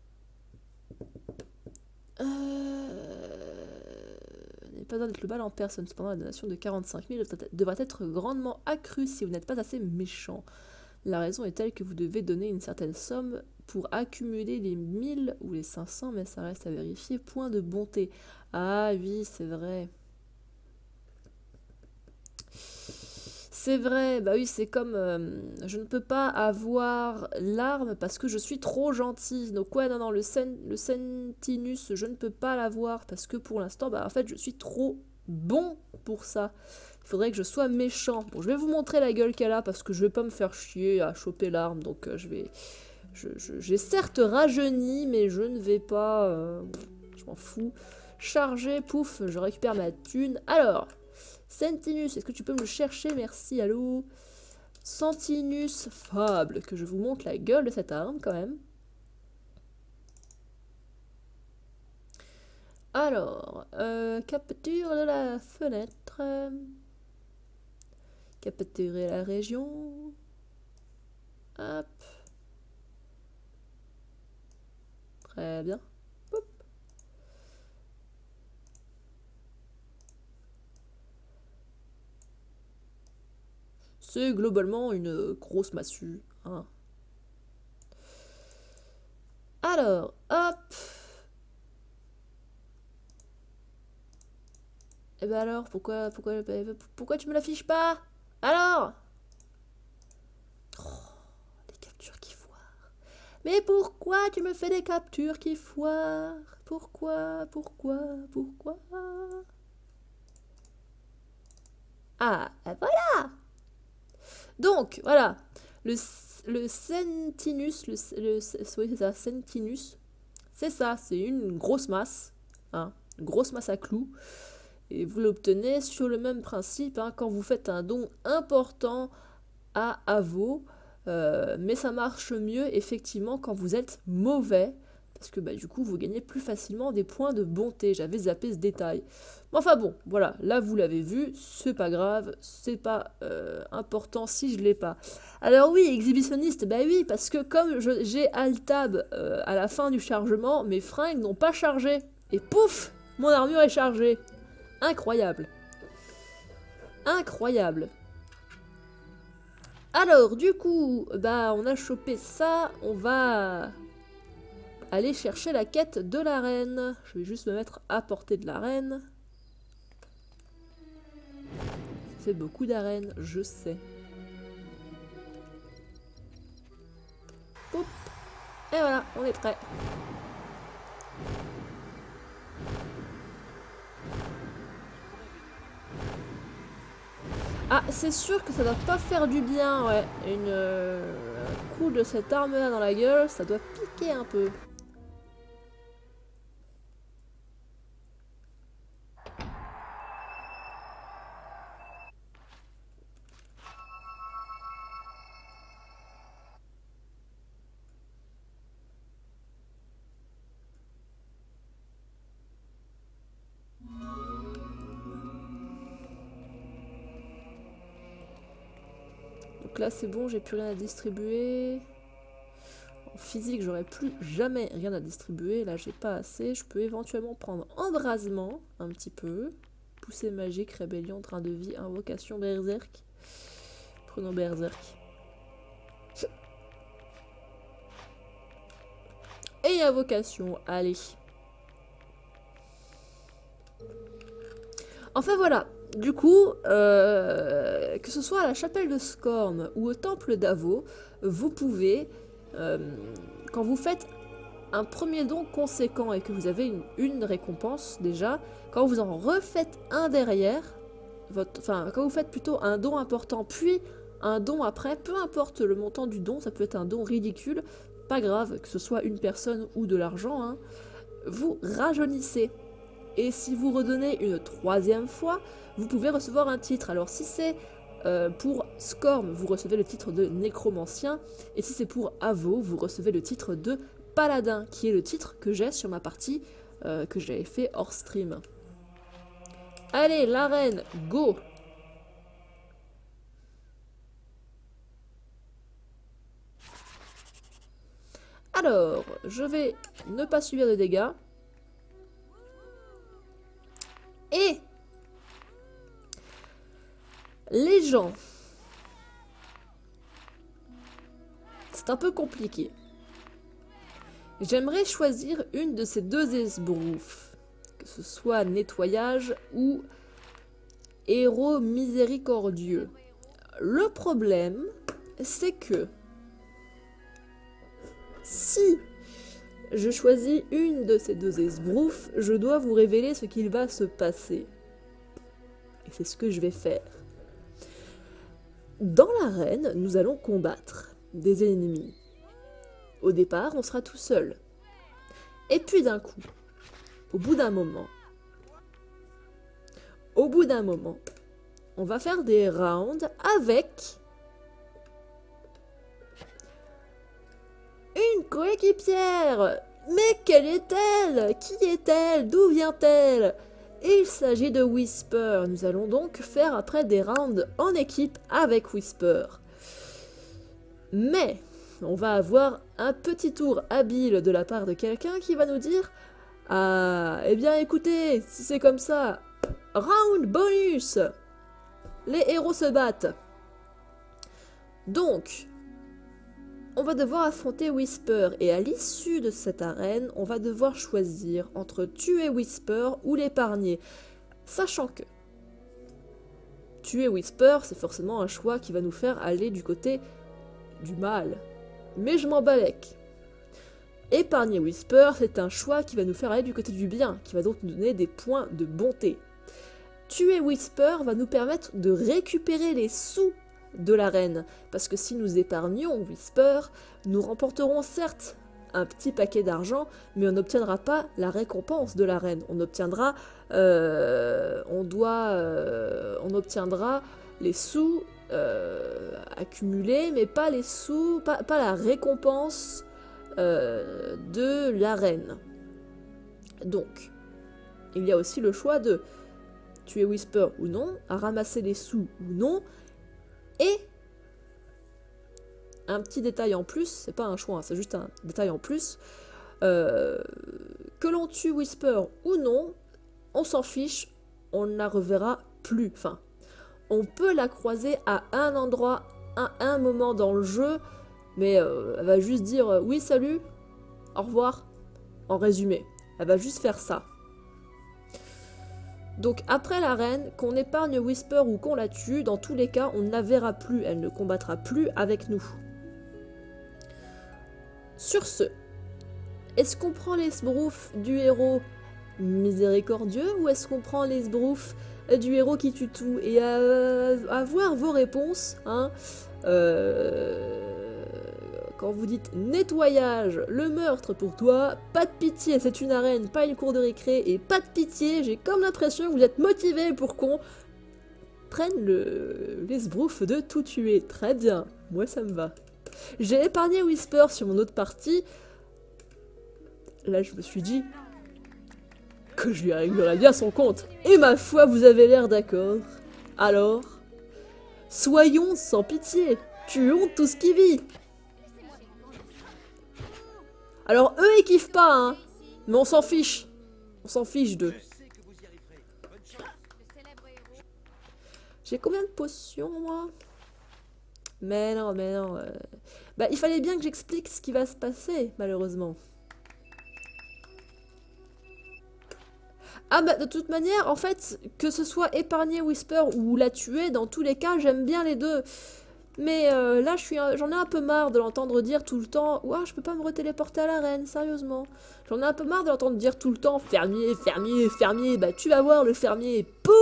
Euh... Il n'est pas besoin d'être le bal en personne. Cependant, la donation de quarante-cinq mille devrait être grandement accrue si vous n'êtes pas assez méchant. La raison est telle que vous devez donner une certaine somme pour accumuler les mille ou les cinq cents, mais ça reste à vérifier. Point de bonté. Ah oui, c'est vrai. C'est vrai, bah oui, c'est comme... Euh, je ne peux pas avoir l'arme parce que je suis trop gentille. Donc ouais, non, non, le, sen, le Sentinus, je ne peux pas l'avoir parce que pour l'instant, bah en fait, je suis trop bon pour ça. Il faudrait que je sois méchant. Bon, je vais vous montrer la gueule qu'elle a parce que je vais pas me faire chier à choper l'arme. Donc euh, je vais... Je, je, j'ai certes rajeuni, mais je ne vais pas... Euh, je m'en fous. Charger, pouf, je récupère ma thune. Alors... Sentinus, est-ce que tu peux me le chercher? Merci, allô. Sentinus Fable, que je vous montre la gueule de cette arme quand même. Alors, euh, capture de la fenêtre. Capturer la région. Hop. Très bien. Hop. C'est globalement une grosse massue. Hein. Alors, hop. Et ben alors, pourquoi, pourquoi, pourquoi tu me l'affiches pas? Alors? Oh, des captures qui foirent. Mais pourquoi tu me fais des captures qui foirent? Pourquoi, pourquoi, pourquoi? Ah, voilà! Donc, voilà, le, le Sentinus, le, le, oui, c'est ça, Sentinus, c'est ça, c'est une grosse masse, hein, une grosse masse à clous, et vous l'obtenez sur le même principe, hein, quand vous faites un don important à Avo, euh, mais ça marche mieux, effectivement, quand vous êtes mauvais, parce que bah, du coup, vous gagnez plus facilement des points de bonté, j'avais zappé ce détail. Enfin bon, voilà, là vous l'avez vu, c'est pas grave, c'est pas euh, important si je l'ai pas. Alors oui, exhibitionniste, bah oui, parce que comme je, j'ai Alt-Tab euh, à la fin du chargement, mes fringues n'ont pas chargé. Et pouf, mon armure est chargée. Incroyable. Incroyable. Alors du coup, bah on a chopé ça, on va aller chercher la quête de la reine. Je vais juste me mettre à portée de la reine. Ça fait beaucoup d'arènes, je sais. Hop. Et voilà, on est prêt. Ah, c'est sûr que ça doit pas faire du bien, ouais. Une, euh, un coup de cette arme-là dans la gueule, ça doit piquer un peu. Donc là c'est bon, j'ai plus rien à distribuer. En physique j'aurais plus jamais rien à distribuer. Là j'ai pas assez. Je peux éventuellement prendre embrasement un petit peu. Poussée magique, rébellion, train de vie, invocation, berserk. Prenons berserk. et invocation. Allez. Enfin voilà. Du coup, euh, que ce soit à la chapelle de Scorn ou au temple d'Avo, vous pouvez, euh, quand vous faites un premier don conséquent et que vous avez une, une récompense déjà, quand vous en refaites un derrière, votre, enfin quand vous faites plutôt un don important puis un don après, peu importe le montant du don, ça peut être un don ridicule, pas grave que ce soit une personne ou de l'argent, hein, vous rajeunissez. Et si vous redonnez une troisième fois, vous pouvez recevoir un titre. Alors si c'est euh, pour Scorn, vous recevez le titre de nécromancien, et si c'est pour Avo, vous recevez le titre de paladin, qui est le titre que j'ai sur ma partie euh, que j'avais fait hors stream. Allez, l'arène, go! Alors, je vais ne pas subir de dégâts. Et les gens, c'est un peu compliqué. J'aimerais choisir une de ces deux esbroufs, que ce soit nettoyage ou héros miséricordieux. Le problème, c'est que si je choisis une de ces deux esbroufs, je dois vous révéler ce qu'il va se passer. Et c'est ce que je vais faire. Dans l'arène, nous allons combattre des ennemis. Au départ, on sera tout seul. Et puis d'un coup, au bout d'un moment, au bout d'un moment, on va faire des rounds avec une coéquipière. Mais quelle est-elle? Qui est-elle? D'où vient-elle? Il s'agit de Whisper. Nous allons donc faire après des rounds en équipe avec Whisper. Mais on va avoir un petit tour habile de la part de quelqu'un qui va nous dire « Ah, eh bien écoutez, si c'est comme ça, round bonus! Les héros se battent. » Donc, on va devoir affronter Whisper, et à l'issue de cette arène, on va devoir choisir entre tuer Whisper ou l'épargner. Sachant que tuer Whisper, c'est forcément un choix qui va nous faire aller du côté du mal. Mais je m'en balèque. Épargner Whisper, c'est un choix qui va nous faire aller du côté du bien, qui va donc nous donner des points de bonté. Tuer Whisper va nous permettre de récupérer les sous de l'arène, parce que si nous épargnons Whisper, nous remporterons certes un petit paquet d'argent, mais on n'obtiendra pas la récompense de l'arène. On obtiendra, euh, on doit, euh, on obtiendra les sous euh, accumulés, mais pas les sous, pas, pas la récompense euh, de l'arène. Donc, il y a aussi le choix de tuer Whisper ou non, à ramasser les sous ou non, et un petit détail en plus, c'est pas un choix, hein, c'est juste un détail en plus, euh, que l'on tue Whisper ou non, on s'en fiche, on ne la reverra plus. Enfin, on peut la croiser à un endroit, à un moment dans le jeu, mais euh, elle va juste dire euh, oui salut, au revoir, en résumé. Elle va juste faire ça. Donc après l'arène, qu'on épargne Whisper ou qu'on la tue, dans tous les cas, on ne la verra plus, elle ne combattra plus avec nous. Sur ce, est-ce qu'on prend les sbroufs du héros miséricordieux ou est-ce qu'on prend les sbroufs du héros qui tue tout? Et à, à voir vos réponses, hein, euh, quand vous dites nettoyage, le meurtre pour toi, pas de pitié, c'est une arène, pas une cour de récré, et pas de pitié, j'ai comme l'impression que vous êtes motivés pour qu'on prenne le, les sbroufs de tout tuer. Très bien, moi ça me va. J'ai épargné Whisper sur mon autre partie. Là je me suis dit que je lui réglerais bien son compte. Et ma foi, vous avez l'air d'accord. Alors, soyons sans pitié, tuons tout ce qui vit. Alors eux ils kiffent pas, hein, mais on s'en fiche. On s'en fiche d'eux. J'ai combien de potions, moi? Mais non, mais non. Euh... Bah, il fallait bien que j'explique ce qui va se passer, malheureusement. Ah bah de toute manière, en fait, que ce soit épargner Whisper ou la tuer, dans tous les cas, j'aime bien les deux. Mais euh, là, je suis, un- j'en ai un peu marre de l'entendre dire tout le temps « Ouah, je peux pas me retéléporter à l'arène, sérieusement. » J'en ai un peu marre de l'entendre dire tout le temps « Fermier, fermier, fermier, bah tu vas voir le fermier, poum !»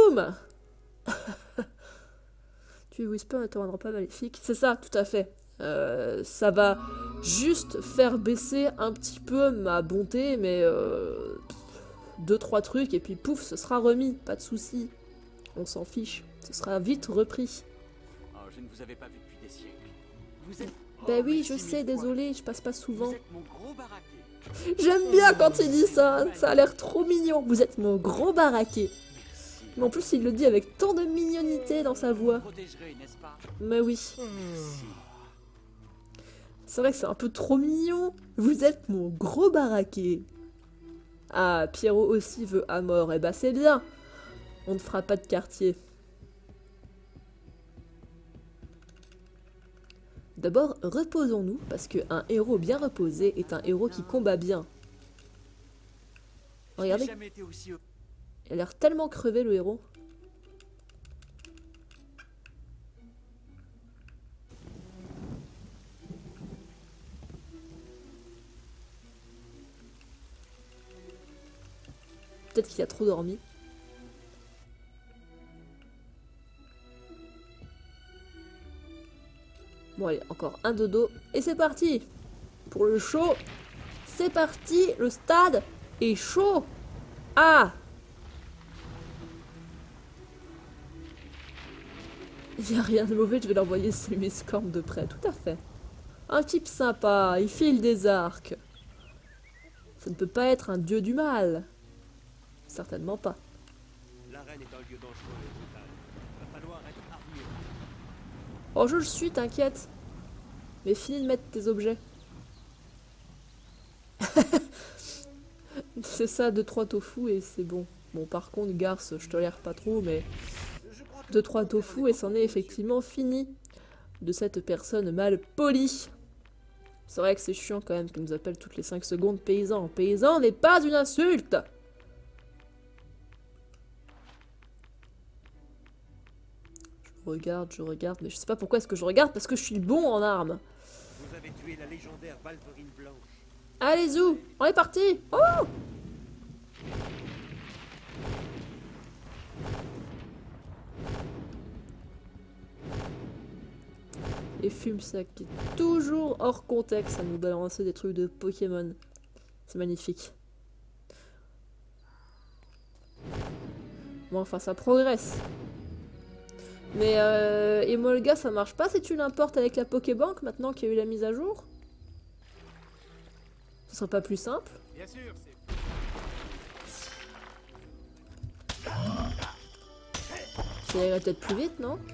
Tu Whisper ne te rendra pas maléfique. C'est ça, tout à fait. Euh, ça va juste faire baisser un petit peu ma bonté, mais euh, deux, trois trucs, et puis pouf, ce sera remis, pas de soucis. On s'en fiche, ce sera vite repris. Oh, je ne vous avais pas vu depuis des siècles. Vous êtes... Ben Oh, oui, merci je sais, mille fois. désolé, je passe pas souvent. Vous êtes mon gros baraquet. J'aime bien quand il dit ça, ça a l'air trop mignon. Vous êtes mon gros baraquet. Merci. Mais en plus, il le dit avec tant de mignonité dans sa voix. Vous protégerez, n'est-ce pas? Mais oui. Merci. C'est vrai que c'est un peu trop mignon. Vous êtes mon gros baraquet. Ah, Pierrot aussi veut à mort. Eh bah c'est bien. On ne fera pas de quartier. D'abord, reposons-nous, parce qu'un héros bien reposé est un héros qui combat bien. Je n'ai Regardez, jamais été aussi heureux. il a l'air tellement crevé le héros. Peut-être qu'il a trop dormi. Bon allez, encore un dodo. Et c'est parti. Pour le show. C'est parti. Le stade est chaud. Ah. Il n'y a rien de mauvais, je vais l'envoyer celui Scorn de près. Tout à fait. Un type sympa. Il file des arcs. Ça ne peut pas être un dieu du mal. Certainement pas. L'arène est un lieu dangereux et brutal. Va falloir être armé. Oh, je le suis, t'inquiète. Mais finis de mettre tes objets. C'est ça, deux trois tofu et c'est bon. Bon, par contre, garce, je tolère pas trop, mais deux trois tofu et c'en est effectivement fini de cette personne mal polie. C'est vrai que c'est chiant quand même qu'elle nous appelle toutes les cinq secondes paysan. Paysan n'est pas une insulte. Je regarde, je regarde, mais je sais pas pourquoi est-ce que je regarde, parce que je suis bon en armes. Vous avez tué la légendaire Valverine Blanche. Allez, zou, on est parti. Oh! Et Fumesac qui est toujours hors contexte à nous balancer des trucs de Pokémon. C'est magnifique. Bon, enfin, ça progresse. Mais euh, Emolga, ça marche pas si tu l'importes avec la Pokébank maintenant qu'il y a eu la mise à jour? Ce serait pas plus simple? Bien sûr, c'est... Ça irait peut-être plus vite, non?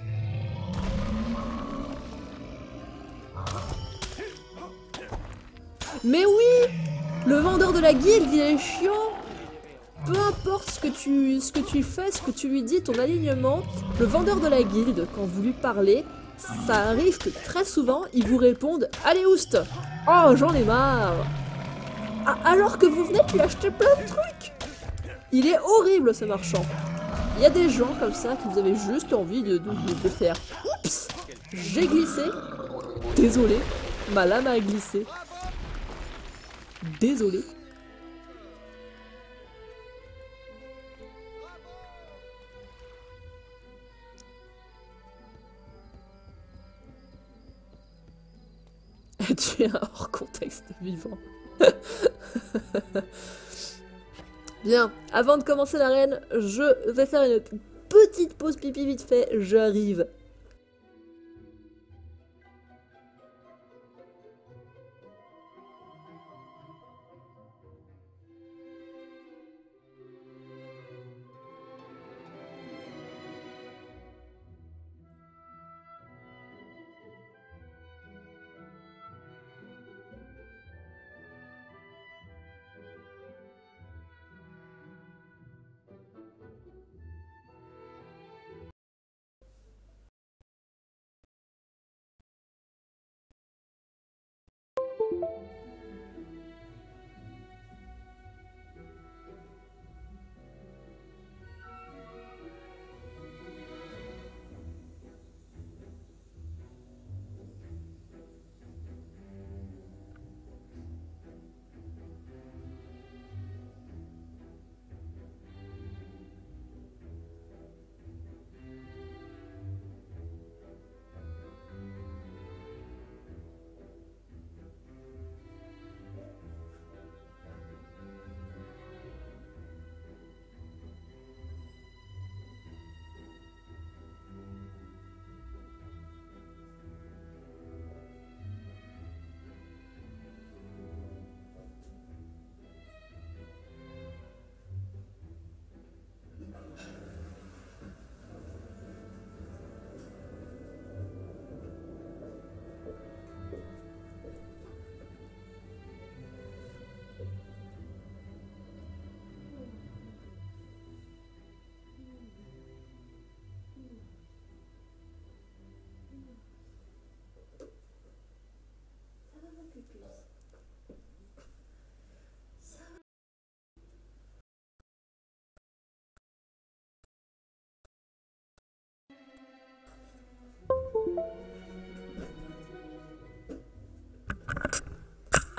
Mais oui! Le vendeur de la guilde, il est chiant! Peu importe ce que tu, ce que tu fais, ce que tu lui dis, ton alignement, le vendeur de la guilde, quand vous lui parlez, ça arrive que très souvent, il vous réponde « Allez, oust! Oh, j'en ai marre !» Ah, alors que vous venez de lui acheter plein de trucs! Il est horrible, ce marchand. Il y a des gens comme ça qui vous avez juste envie de, de, de, de faire « Oups! J'ai glissé! Désolé, ma lame a glissé. Désolé. » Tu es un hors contexte vivant. Bien, avant de commencer l'arène, je vais faire une petite pause pipi vite fait, j'arrive.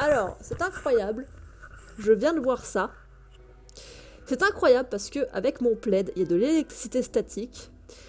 Alors, c'est incroyable. Je viens de voir ça. C'est incroyable parce que avec mon plaid, il y a de l'électricité statique.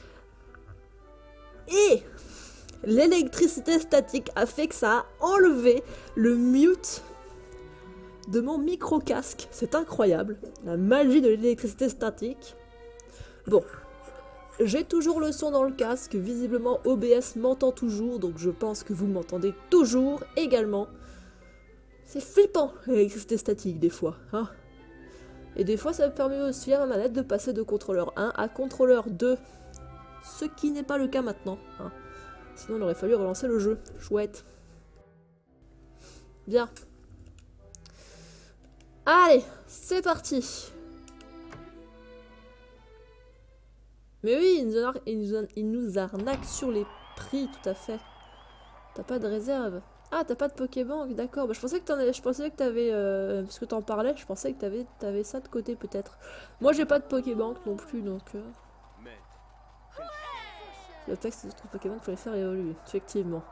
Et l'électricité statique a fait que ça a enlevé le mute de mon micro-casque. C'est incroyable. La magie de l'électricité statique. Bon. J'ai toujours le son dans le casque. Visiblement, O B S m'entend toujours. Donc je pense que vous m'entendez toujours également. C'est flippant, l'électricité statique, des fois. Hein. Et des fois, ça me permet aussi à ma manette de passer de contrôleur un à contrôleur deux. Ce qui n'est pas le cas maintenant. Hein. Sinon, il aurait fallu relancer le jeu. Chouette. Bien. Allez, c'est parti. Mais oui, il nous, ar- il, nous, il nous arnaque sur les prix, tout à fait. T'as pas de réserve. Ah, t'as pas de Pokébank, d'accord. Bah, je pensais que t'en avais, je pensais que t'avais, euh, parce que t'en parlais, je pensais que t'avais, t'avais ça de côté peut-être. Moi, j'ai pas de Pokébank non plus, donc. Euh... Mais Le texte de Pokémon pour les faire évoluer, effectivement.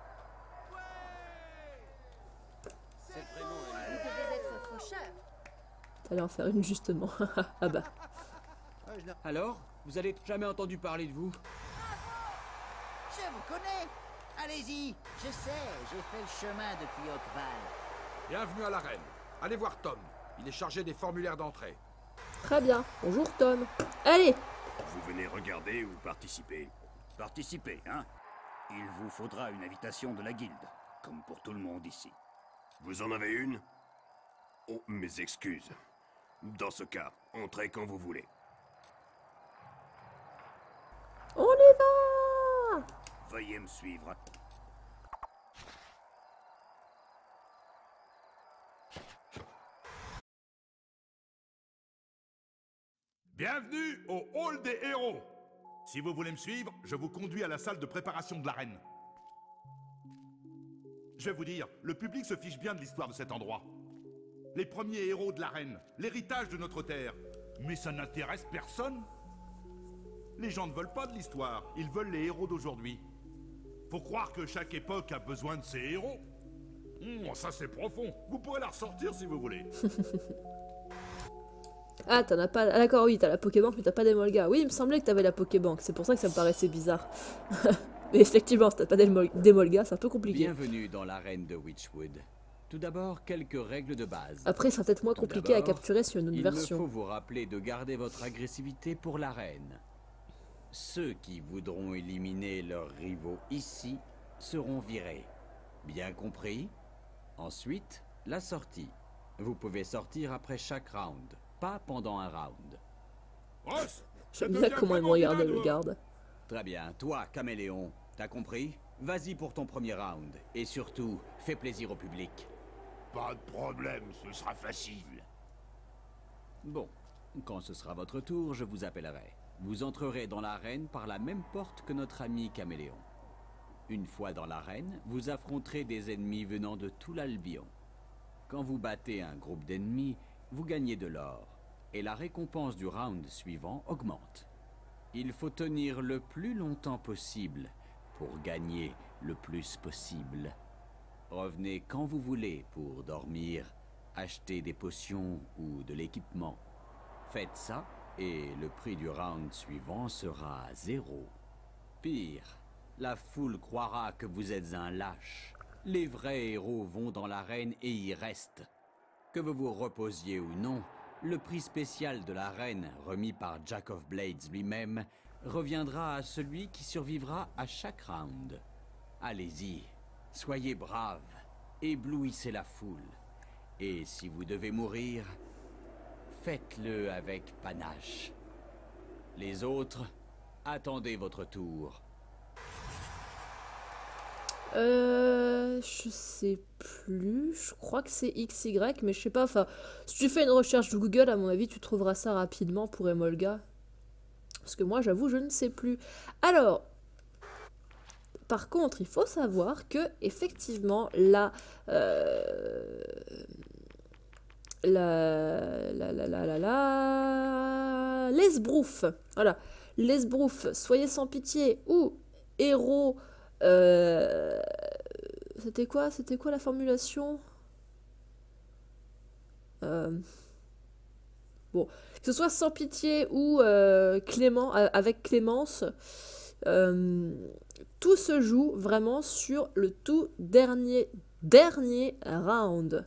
c'est vraiment un... Vous devez être faucheur. T'allais en faire une justement. Ah bah. Alors, vous avez jamais entendu parler de vous? Je vous connais. Allez-y. Je sais, j'ai fait le chemin depuis Oakval. Bienvenue à l'arène. Allez voir Tom. Il est chargé des formulaires d'entrée. Très bien. Bonjour Tom. Allez. Vous venez regarder ou participer? Participez, hein? Il vous faudra une invitation de la guilde, comme pour tout le monde ici. Vous en avez une? Oh, mes excuses. Dans ce cas, entrez quand vous voulez. On y va. Veuillez me suivre. Bienvenue au Hall des Héros. Si vous voulez me suivre, je vous conduis à la salle de préparation de l'arène. Je vais vous dire, le public se fiche bien de l'histoire de cet endroit. Les premiers héros de l'arène, l'héritage de notre terre. Mais ça n'intéresse personne. Les gens ne veulent pas de l'histoire, ils veulent les héros d'aujourd'hui. Faut croire que chaque époque a besoin de ses héros. Hum, ça c'est profond, vous pourrez la ressortir si vous voulez. Ah, t'en as pas. Ah, d'accord, oui, t'as la Pokébank, mais t'as pas d'Emolga. Oui, il me semblait que t'avais la Pokébank, c'est pour ça que ça me paraissait bizarre. Mais effectivement, si t'as pas d'Emolga, c'est un peu compliqué. Bienvenue dans l'arène de Witchwood. Tout d'abord, quelques règles de base. Après, c'est peut-être moins Tout compliqué à d'abord, capturer sur une autre il version. me faut vous rappeler de garder votre agressivité pour l'arène. Ceux qui voudront éliminer leurs rivaux ici seront virés. Bien compris? Ensuite, la sortie. Vous pouvez sortir après chaque round, pas pendant un round. Ross, J'aime bien comment ils me regardent, le garde. Très bien. Toi, Caméléon, t'as compris? Vas-y pour ton premier round. Et surtout, fais plaisir au public. Pas de problème, ce sera facile. Bon, quand ce sera votre tour, je vous appellerai. Vous entrerez dans l'arène par la même porte que notre ami Caméléon. Une fois dans l'arène, vous affronterez des ennemis venant de tout l'Albion. Quand vous battez un groupe d'ennemis, vous gagnez de l'or, et la récompense du round suivant augmente. Il faut tenir le plus longtemps possible pour gagner le plus possible. Revenez quand vous voulez pour dormir, acheter des potions ou de l'équipement. Faites ça, et le prix du round suivant sera zéro. Pire, la foule croira que vous êtes un lâche. Les vrais héros vont dans l'arène et y restent. Que vous vous reposiez ou non, le prix spécial de l'arène, remis par Jack of Blades lui-même, reviendra à celui qui survivra à chaque round. Allez-y, soyez braves, éblouissez la foule. Et si vous devez mourir, faites-le avec panache. Les autres, attendez votre tour. Euh... Je sais plus... Je crois que c'est X Y, mais je sais pas, enfin... Si tu fais une recherche de Google, à mon avis, tu trouveras ça rapidement pour Emolga. Parce que moi, j'avoue, je ne sais plus. Alors... Par contre, il faut savoir que, effectivement, la... Euh... La... La... La... La... La... la... L'esbrouf. Voilà. L'esbrouf, soyez sans pitié, ou héros... Euh... C'était quoi? C'était quoi la formulation? Euh... Bon, que ce soit sans pitié ou euh, Clément, euh, avec Clémence, euh, tout se joue vraiment sur le tout dernier, dernier round.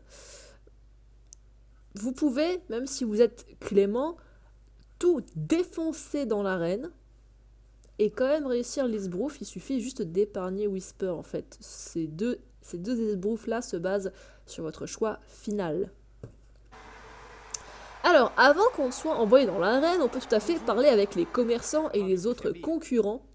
Vous pouvez, même si vous êtes Clément, tout défoncer dans l'arène et quand même réussir l'esbrouf. Il suffit juste d'épargner Whisper en fait. Ces deux, ces deux esbroufs là se basent sur votre choix final. Alors, avant qu'on soit envoyé dans l'arène, on peut tout à fait parler avec les commerçants et les autres concurrents.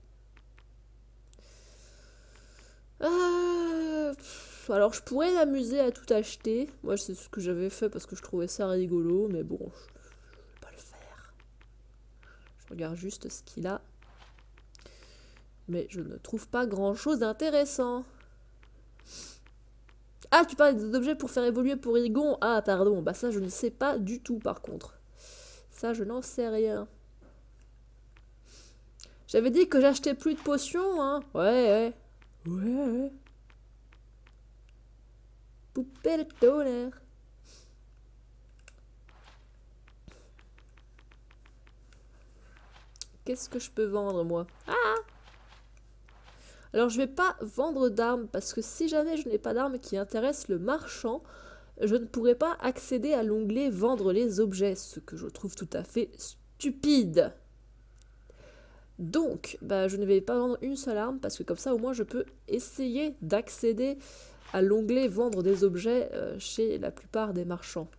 Euh... Alors, je pourrais m'amuser à tout acheter. Moi, c'est ce que j'avais fait parce que je trouvais ça rigolo, mais bon, je ne vais pas le faire. Je regarde juste ce qu'il a. Mais je ne trouve pas grand-chose d'intéressant. Ah, tu parles des objets pour faire évoluer Porygon. Ah, pardon. Bah ça, je ne sais pas du tout, par contre. Ça, je n'en sais rien. J'avais dit que j'achetais plus de potions, hein. Ouais, ouais. Ouais, ouais. Poupée de tonnerre. Qu'est-ce que je peux vendre, moi? Ah! Alors, je vais pas vendre d'armes, parce que si jamais je n'ai pas d'armes qui intéressent le marchand, je ne pourrai pas accéder à l'onglet « Vendre les objets », ce que je trouve tout à fait stupide. Donc, bah, je ne vais pas vendre une seule arme, parce que comme ça, au moins, je peux essayer d'accéder à l'onglet « Vendre des objets euh, » chez la plupart des marchands.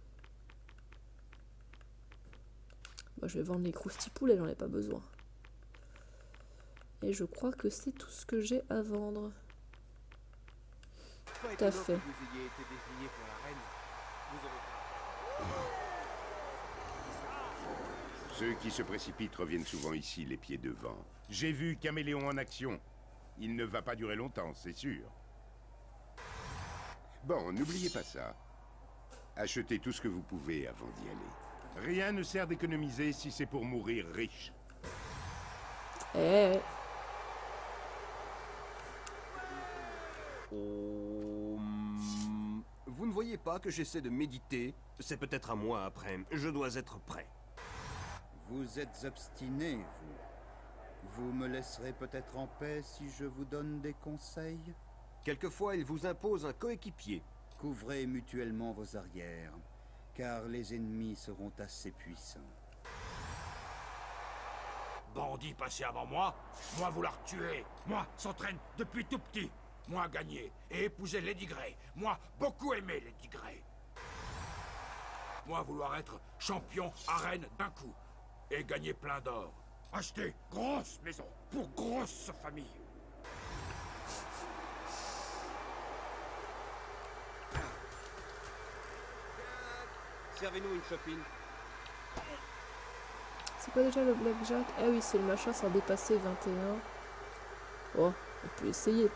Moi, je vais vendre les croustipoulets, j'en ai pas besoin. Et je crois que c'est tout ce que j'ai à vendre. Tout à fait. Ceux qui se précipitent reviennent souvent ici, les pieds devant. J'ai vu Caméléon en action. Il ne va pas durer longtemps, c'est sûr. Bon, n'oubliez pas ça. Achetez tout ce que vous pouvez avant d'y aller. Rien ne sert d'économiser si c'est pour mourir riche. Eh. Oh, vous ne voyez pas que j'essaie de méditer? C'est peut-être à moi après. Je dois être prêt. Vous êtes obstiné, vous. Vous me laisserez peut-être en paix si je vous donne des conseils? Quelquefois, il vous impose un coéquipier. Couvrez mutuellement vos arrières, car les ennemis seront assez puissants. Bandit passé avant moi, moi vouloir tuer, moi s'entraîne depuis tout petit, moi gagner et épouser Lady Grey, moi beaucoup aimer Lady Grey. Moi vouloir être champion arène d'un coup et gagner plein d'or. Acheter grosse maison pour grosse famille. Servez-nous une chopine. C'est quoi déjà le blackjack? Ah oui, c'est le machin sans dépasser vingt et un. Oh, on peut essayer.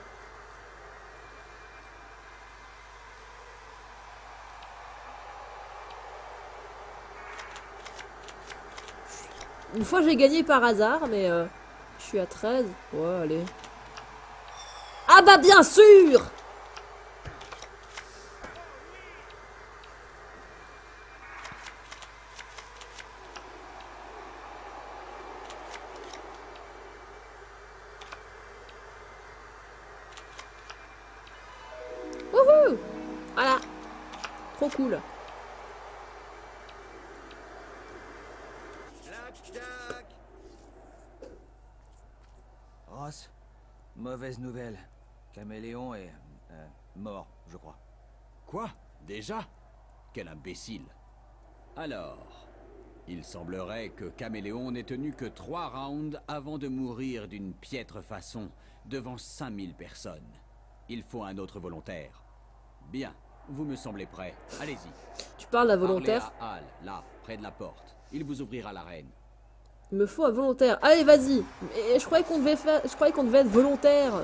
Une fois j'ai gagné par hasard, mais euh, je suis à treize. Ouais, allez. Ah bah bien sûr! Wouhou! Voilà. Trop cool. Ross, mauvaise nouvelle. Caméléon est euh, mort, je crois. Quoi? Déjà? Quel imbécile. Alors, il semblerait que Caméléon n'ait tenu que trois rounds avant de mourir d'une piètre façon devant cinq mille personnes. Il faut un autre volontaire. Bien, vous me semblez prêt. Allez-y. Tu parles d'un volontaire? Parlez à Hal, là, près de la porte. Il vous ouvrira l'arène. Il me faut un volontaire. Allez, vas-y. Mais je croyais qu'on devait faire, je croyais qu'on devait être volontaire.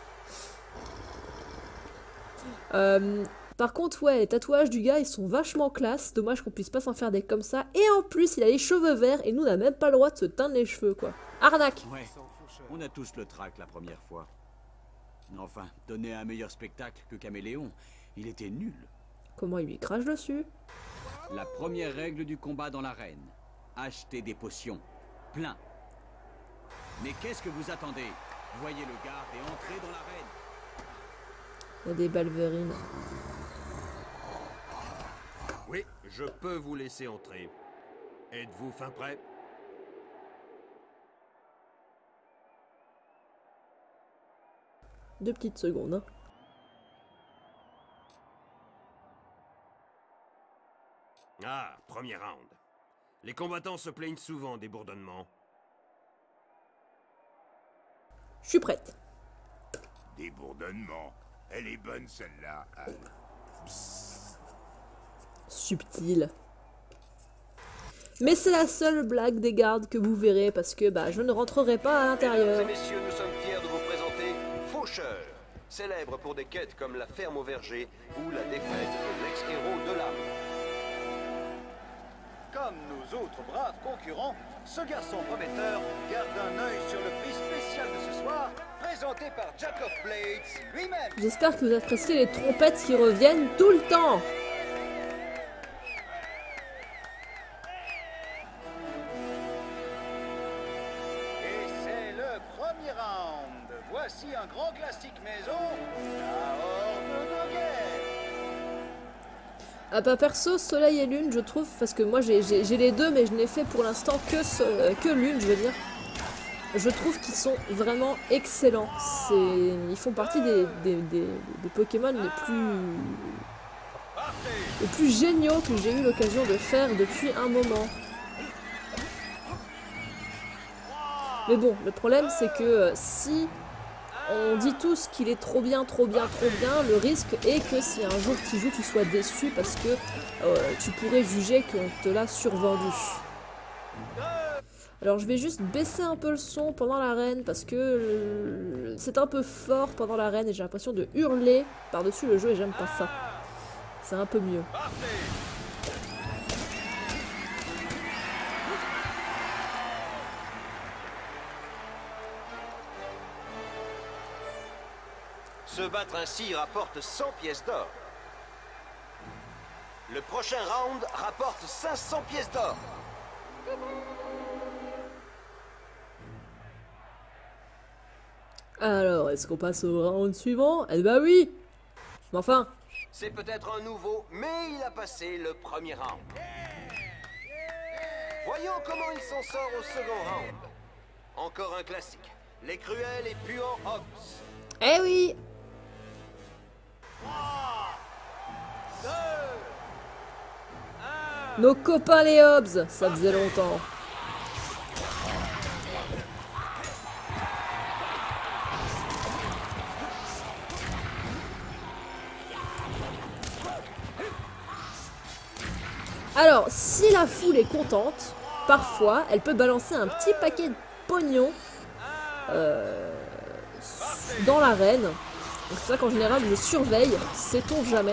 Euh, par contre, ouais, les tatouages du gars, ils sont vachement classe. Dommage qu'on puisse pas s'en faire des comme ça. Et en plus, il a les cheveux verts et nous, on n'a même pas le droit de se teindre les cheveux, quoi. Arnaque. Ouais, on a tous le trac la première fois. Enfin, donner un meilleur spectacle que Caméléon, il était nul. Comment il lui crache dessus? La première règle du combat dans l'arène. Achetez des potions. Plein. Mais qu'est-ce que vous attendez? Voyez le garde et entrez dans l'arène. Il y a des balverines. Oui, je peux vous laisser entrer. Êtes-vous fin prêt? Deux petites secondes. Hein. Ah, premier round. Les combattants se plaignent souvent des bourdonnements. Je suis prête. Des bourdonnements. Elle est bonne celle-là, Anne. Subtil. Mais c'est la seule blague des gardes que vous verrez parce que bah je ne rentrerai pas à l'intérieur. Mesdames et messieurs, nous sommes fiers de vous présenter Faucheur, célèbre pour des quêtes comme la ferme au verger ou la défaite de l'ex-héros de l'âme. Comme nos autres braves concurrents, ce garçon prometteur garde un œil sur le prix spécial de ce soir, présenté par Jack of Blades lui-même. J'espère que vous appréciez les trompettes qui reviennent tout le temps. Et c'est le premier round. Voici un grand classique maison, la Horde de guerre. Ah bah perso, Soleil et Lune, je trouve, parce que moi j'ai les deux, mais je n'ai fait pour l'instant que, so que Lune, je veux dire. Je trouve qu'ils sont vraiment excellents. Ils font partie des, des, des, des Pokémon les plus, les plus géniaux que j'ai eu l'occasion de faire depuis un moment. Mais bon, le problème c'est que si on dit tous qu'il est trop bien, trop bien, trop bien, le risque est que si un jour tu joues, tu sois déçu parce que euh, tu pourrais juger qu'on te l'a survendu. Alors je vais juste baisser un peu le son pendant l'arène parce que euh, c'est un peu fort pendant l'arène et j'ai l'impression de hurler par-dessus le jeu et j'aime pas ça. C'est un peu mieux. Se battre ainsi rapporte cent pièces d'or. Le prochain round rapporte cinq cents pièces d'or. Alors, est-ce qu'on passe au round suivant? Eh bah oui. Mais enfin. C'est peut-être un nouveau, mais il a passé le premier round. Voyons comment il s'en sort au second round. Encore un classique. Les cruels et puants Hobbs. Eh oui. Nos copains les Hobbs, ça faisait longtemps. Alors, si la foule est contente, parfois, elle peut balancer un petit paquet de pognon euh, dans l'arène. C'est pour ça qu'en général, je surveille, sait-on jamais.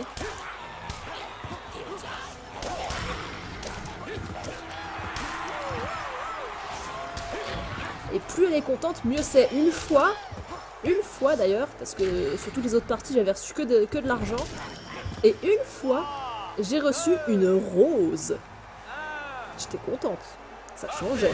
Et plus elle est contente, mieux c'est. Une fois, une fois d'ailleurs, parce que sur toutes les autres parties, j'avais reçu que de, que de l'argent. Et une fois, j'ai reçu une rose. J'étais contente. Ça changeait.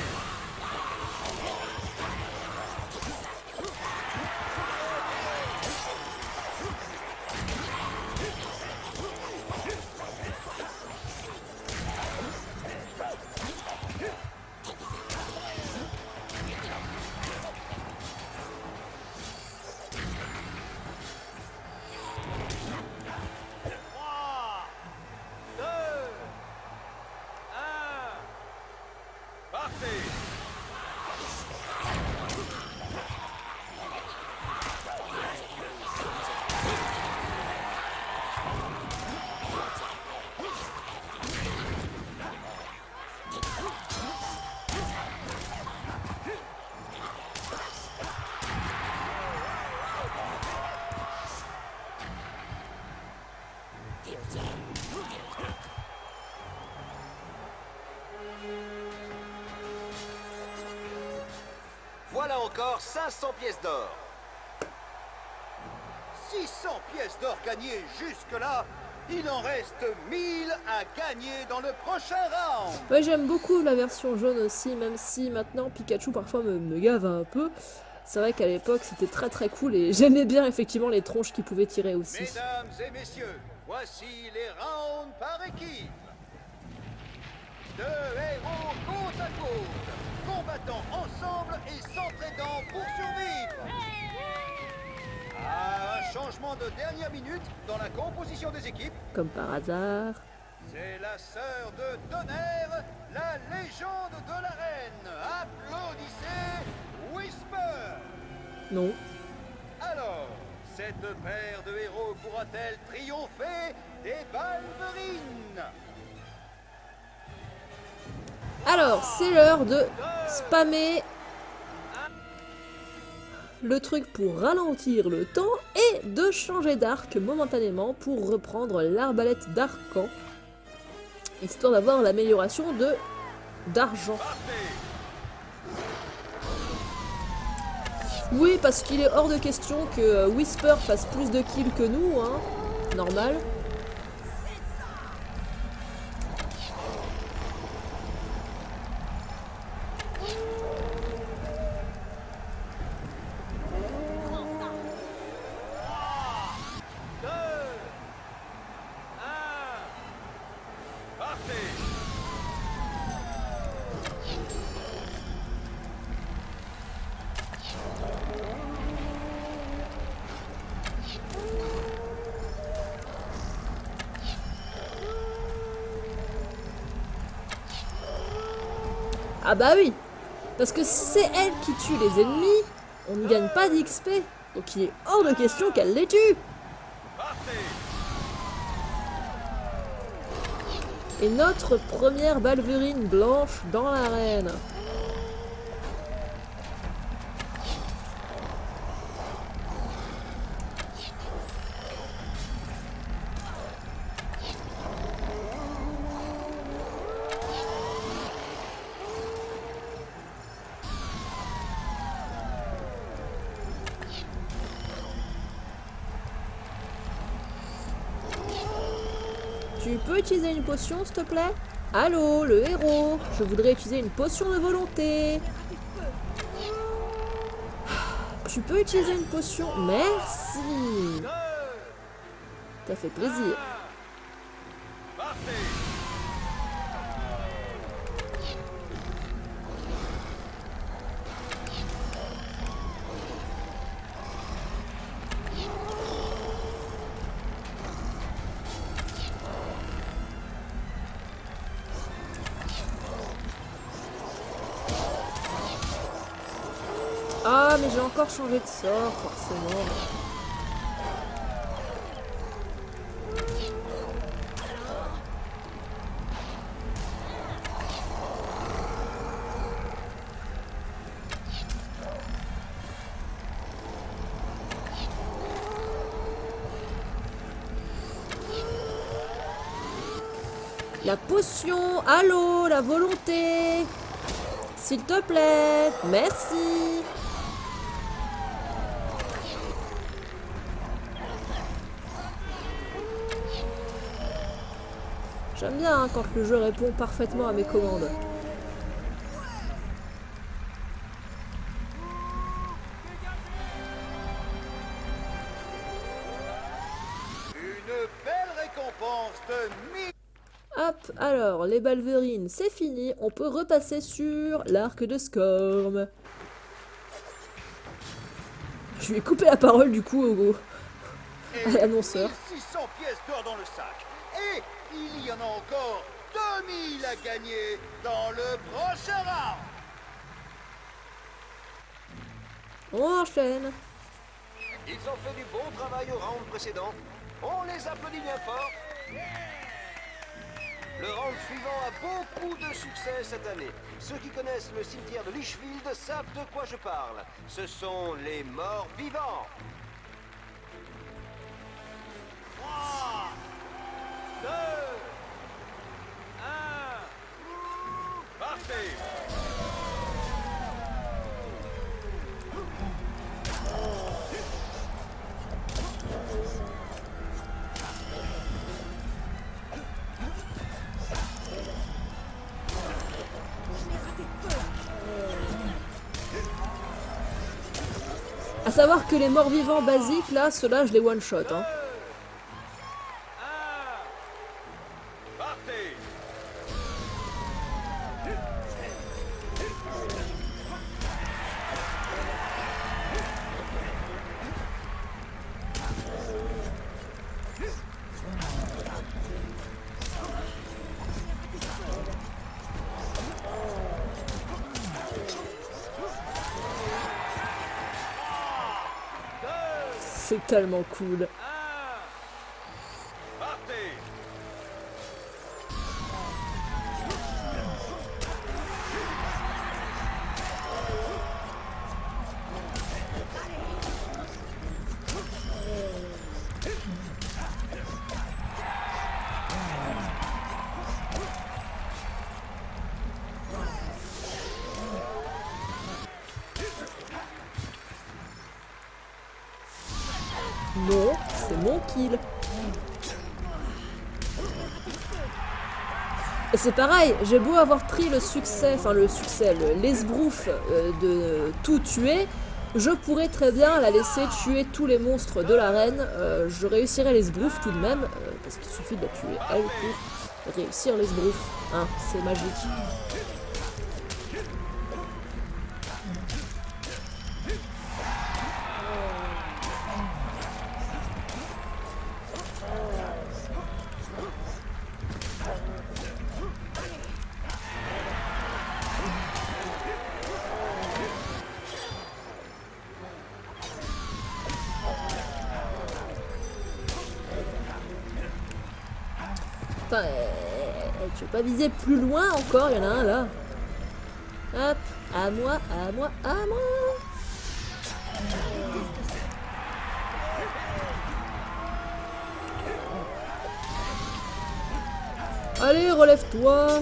Voilà encore cinq cents pièces d'or. six cents pièces d'or gagnées jusque-là, Il en reste mille à gagner dans le prochain round. Ouais, j'aime beaucoup la version jaune aussi, même si maintenant Pikachu parfois me, me gave un peu. C'est vrai qu'à l'époque c'était très très cool et j'aimais bien effectivement les tronches qu'il pouvait tirer aussi. Mesdames et messieurs, voici les rounds par équipe. Deux héros côte à côte, combattant ensemble et s'entraidant pour survivre. Ah, un changement de dernière minute dans la composition des équipes. Comme par hasard. C'est la sœur de Tonnerre, la légende de l'arène. Applaudissez Whisper. Non. Alors, cette paire de héros pourra-t-elle triompher des Balverines? Alors, c'est l'heure de spammer le truc pour ralentir le temps et de changer d'arc momentanément pour reprendre l'arbalète d'Arcan, histoire d'avoir l'amélioration de d'argent. Oui, parce qu'il est hors de question que Whisper fasse plus de kills que nous, hein, normal. Ah bah oui, parce que si c'est elle qui tue les ennemis, on ne gagne pas d'X P, donc il est hors de question qu'elle les tue. Et notre première Balverine blanche dans l'arène. Tu peux utiliser une potion, s'il te plaît? Allô, le héros, je voudrais utiliser une potion de volonté. Tu peux utiliser une potion? Merci. Ça fait plaisir. Ah, mais j'ai encore changé de sort, forcément. La potion, allô, la volonté. S'il te plaît, merci. J'aime bien hein, quand le jeu répond parfaitement à mes commandes. Une belle récompense de mille. Hop, alors, les Balverines, c'est fini. On peut repasser sur l'arc de Scorm. Je lui ai coupé la parole du coup au à l'annonceur. six cents pièces d'or dans le sac. Et il y en a encore deux mille à gagner dans le prochain round. On enchaîne. Ils ont fait du bon travail au round précédent. On les applaudit bien fort. Le round suivant a beaucoup de succès cette année. Ceux qui connaissent le cimetière de Lichfield savent de quoi je parle. Ce sont les morts vivants. trois, deux, un, partez! À savoir que les morts-vivants basiques, là, ceux-là, je les one-shot. Hein. C'est tellement cool. Non, c'est mon kill. Et c'est pareil, j'ai beau avoir pris le succès, enfin le succès, le l'esbrouf euh, de tout tuer, je pourrais très bien la laisser tuer tous les monstres de l'arène. Euh, je réussirai l'esbrouf tout de même, euh, parce qu'il suffit de la tuer elle pour réussir l'esbrouf. Hein, c'est magique. Putain, euh, tu veux pas viser plus loin encore? Il y en a un là. Hop, à moi, à moi, à moi. Allez, relève-toi.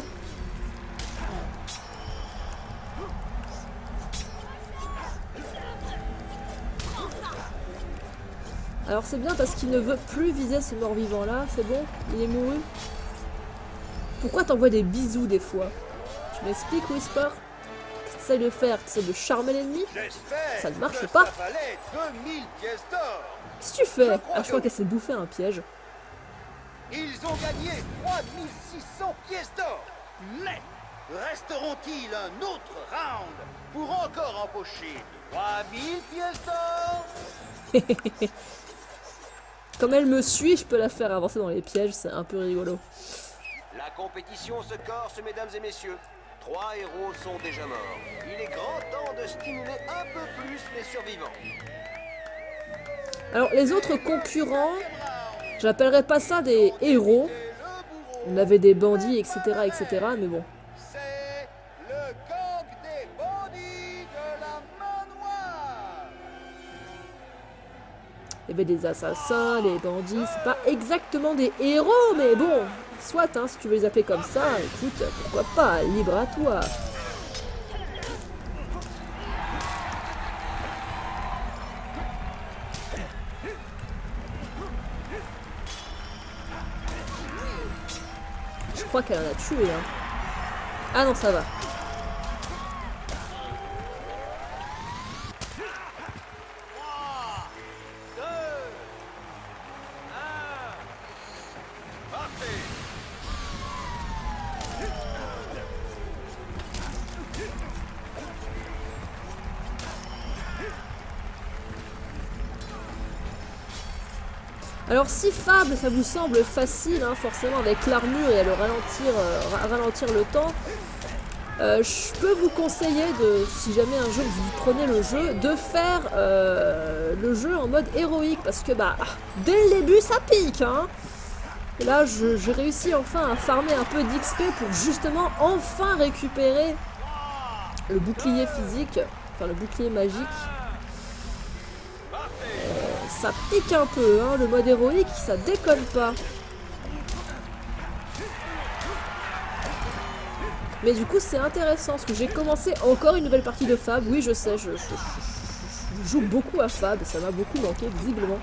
Alors c'est bien parce qu'il ne veut plus viser ce mort-vivant là, c'est bon? Il est mouru? Pourquoi t'envoies des bisous des fois? Tu m'expliques, Whisper? Qu'est-ce que tu essaies de faire? Tu essaies de charmer l'ennemi? Ça ne marche pas. Qu'est-ce que tu fais? Ah, je crois qu'elle s'est bouffée un piège. Ils ont gagné trois mille six cents pièces d'or. Mais resteront-ils un autre round pour encore empocher trois mille pièces d'or? Comme elle me suit, je peux la faire avancer dans les pièges, c'est un peu rigolo. La compétition se corse, mesdames et messieurs. Trois héros sont déjà morts. Il est grand temps de stimuler un peu plus les survivants. Alors, les autres concurrents, j'appellerais pas ça des héros. On avait des bandits, et cetera, et cetera, mais bon. Il y avait des assassins, les bandits, c'est pas exactement des héros, mais bon, soit, hein, si tu veux les appeler comme ça, écoute, pourquoi pas, libre à toi. Je crois qu'elle en a tué, hein. Ah non, ça va. Alors si Fable, ça vous semble facile, hein, forcément avec l'armure et à le ralentir, euh, ralentir le temps, euh, je peux vous conseiller, de, si jamais un jour vous prenez le jeu, de faire euh, le jeu en mode héroïque, parce que bah dès le début ça pique, hein. Et là j'ai réussi enfin à farmer un peu d'X P pour justement enfin récupérer le bouclier physique, enfin le bouclier magique. Ça pique un peu, hein, le mode héroïque, ça déconne pas. Mais du coup, c'est intéressant, parce que j'ai commencé encore une nouvelle partie de Fable. Oui, je sais, je, je, je, je joue beaucoup à Fable, ça m'a beaucoup manqué, visiblement.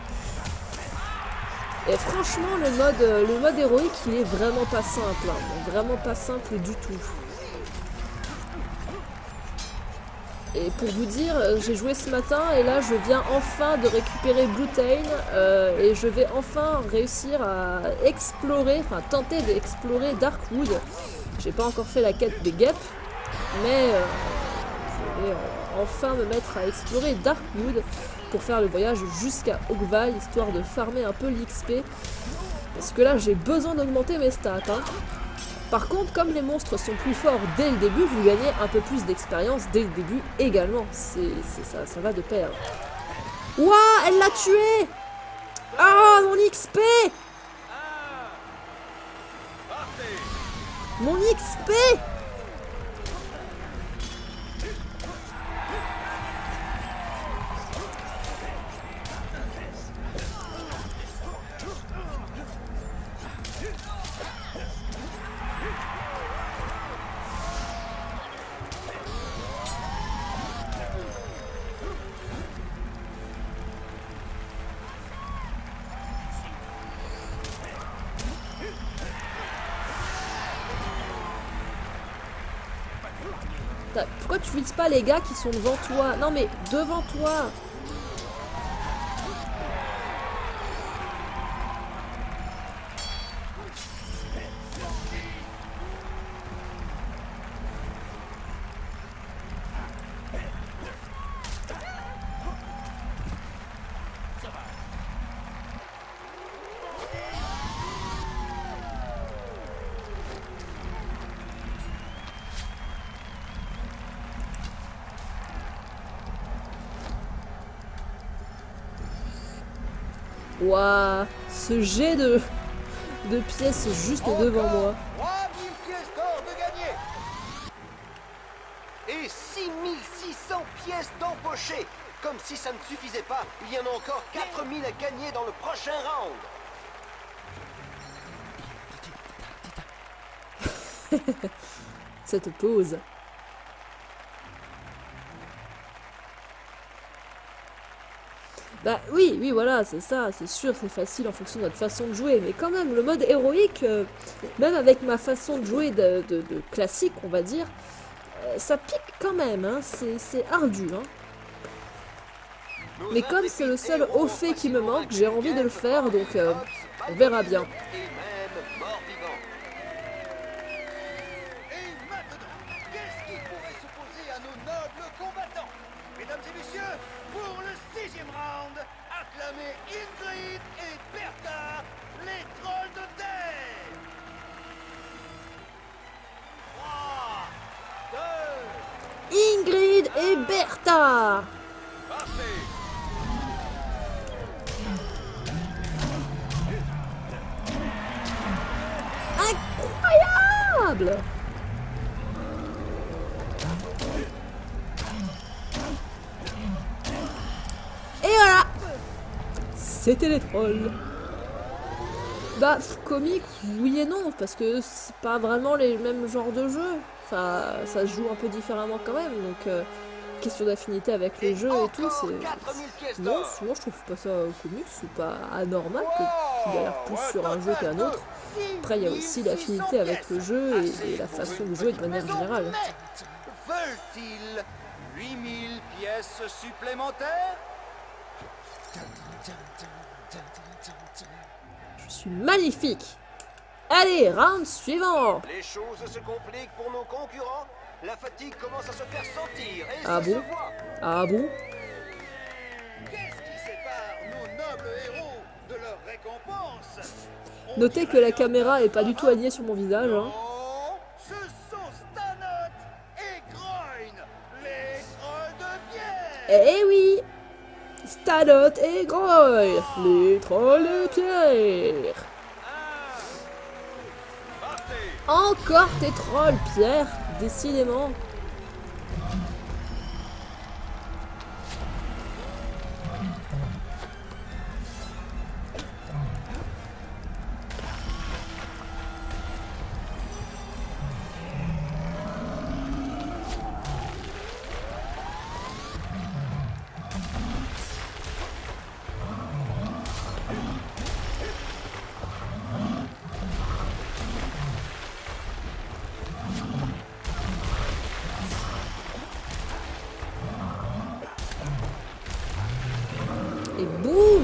Et franchement, le mode, le mode héroïque, il est vraiment pas simple, hein, vraiment pas simple du tout. Et pour vous dire, j'ai joué ce matin et là je viens enfin de récupérer Bluetain euh, et je vais enfin réussir à explorer, enfin tenter d'explorer Darkwood. J'ai pas encore fait la quête des guêpes, mais euh, je vais enfin me mettre à explorer Darkwood pour faire le voyage jusqu'à Oakvale, histoire de farmer un peu l'X P. Parce que là j'ai besoin d'augmenter mes stats. Hein. Par contre, comme les monstres sont plus forts dès le début, vous gagnez un peu plus d'expérience dès le début également. C'est, c'est ça, ça va de pair. Ouah, elle l'a tué! Ah, mon X P! Mon X P! Pourquoi tu vises pas les gars qui sont devant toi? Non mais devant toi. Waouh, ce jet de, de pièces juste devant moi. trois mille pièces d'or de gagné. Et six mille six cents pièces d'empochées. Comme si ça ne suffisait pas, il y en a encore quatre mille à gagner dans le prochain round. Cette pause. Bah oui, oui, voilà, c'est ça, c'est sûr, c'est facile en fonction de notre façon de jouer, mais quand même, le mode héroïque, euh, même avec ma façon de jouer de, de, de classique, on va dire, euh, ça pique quand même, hein, c'est ardu, hein. Mais comme c'est le seul haut fait qui me manque, j'ai envie de le faire, donc euh, on verra bien. Ingrid et Bertha, les trolls de terre. trois, deux, Ingrid et Bertha. parfait. Incroyable. Et voilà. C'était les trolls. Bah, comique, oui et non, parce que c'est pas vraiment les mêmes genres de jeux. Enfin, ça se joue un peu différemment quand même, donc euh, question d'affinité avec les jeux et tout, c'est... Non, sinon je trouve pas ça comique, c'est pas anormal qu'il y a l'air plus sur un jeu qu'un autre. Après, il y a aussi l'affinité avec le jeu et, et la façon de jouer de manière générale. Veulent-ils huit mille pièces supplémentaires? Je suis magnifique. Allez, round suivant. Les choses se compliquent pour nos concurrents. La fatigue commence à se faire sentir et Ah ça bon? se voit. Ah bon? Qu'est-ce qui sépare nos nobles héros de leur récompense? Notez que la caméra est pas du tout alignée sur mon visage. Hein. Ce sont Stanot et Groin, les trolls de pierre. Eh oui, Stanot et Groin, les trolls de pierre. Encore tes trolls, Pierre, décidément.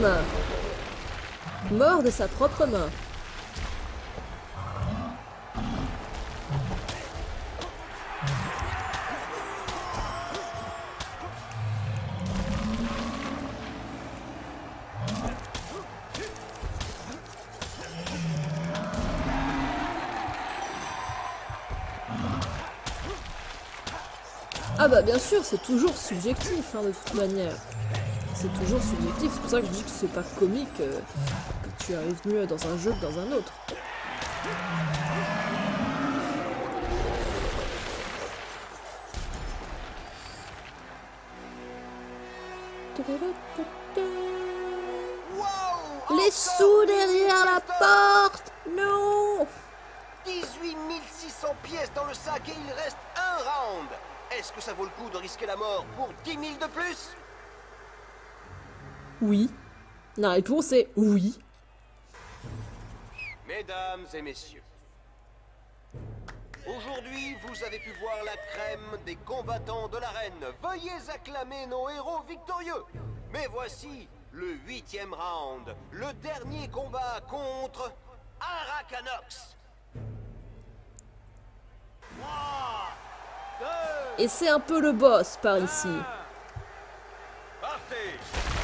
Bam! Mort de sa propre main. Ah bah bien sûr, c'est toujours subjectif, hein, de toute manière. C'est toujours subjectif, c'est pour ça que je dis que c'est pas comique, euh, que tu arrives mieux dans un jeu que dans un autre. Les sous derrière la porte! Non! dix-huit mille six cents pièces dans le sac et il reste un round. Est-ce que ça vaut le coup de risquer la mort pour dix mille de plus? Oui. La réponse est oui. Mesdames et messieurs, aujourd'hui, vous avez pu voir la crème des combattants de l'arène. Veuillez acclamer nos héros victorieux. Mais voici le huitième round, le dernier combat contre Arakanox. Et c'est un peu le boss par ici. Partez.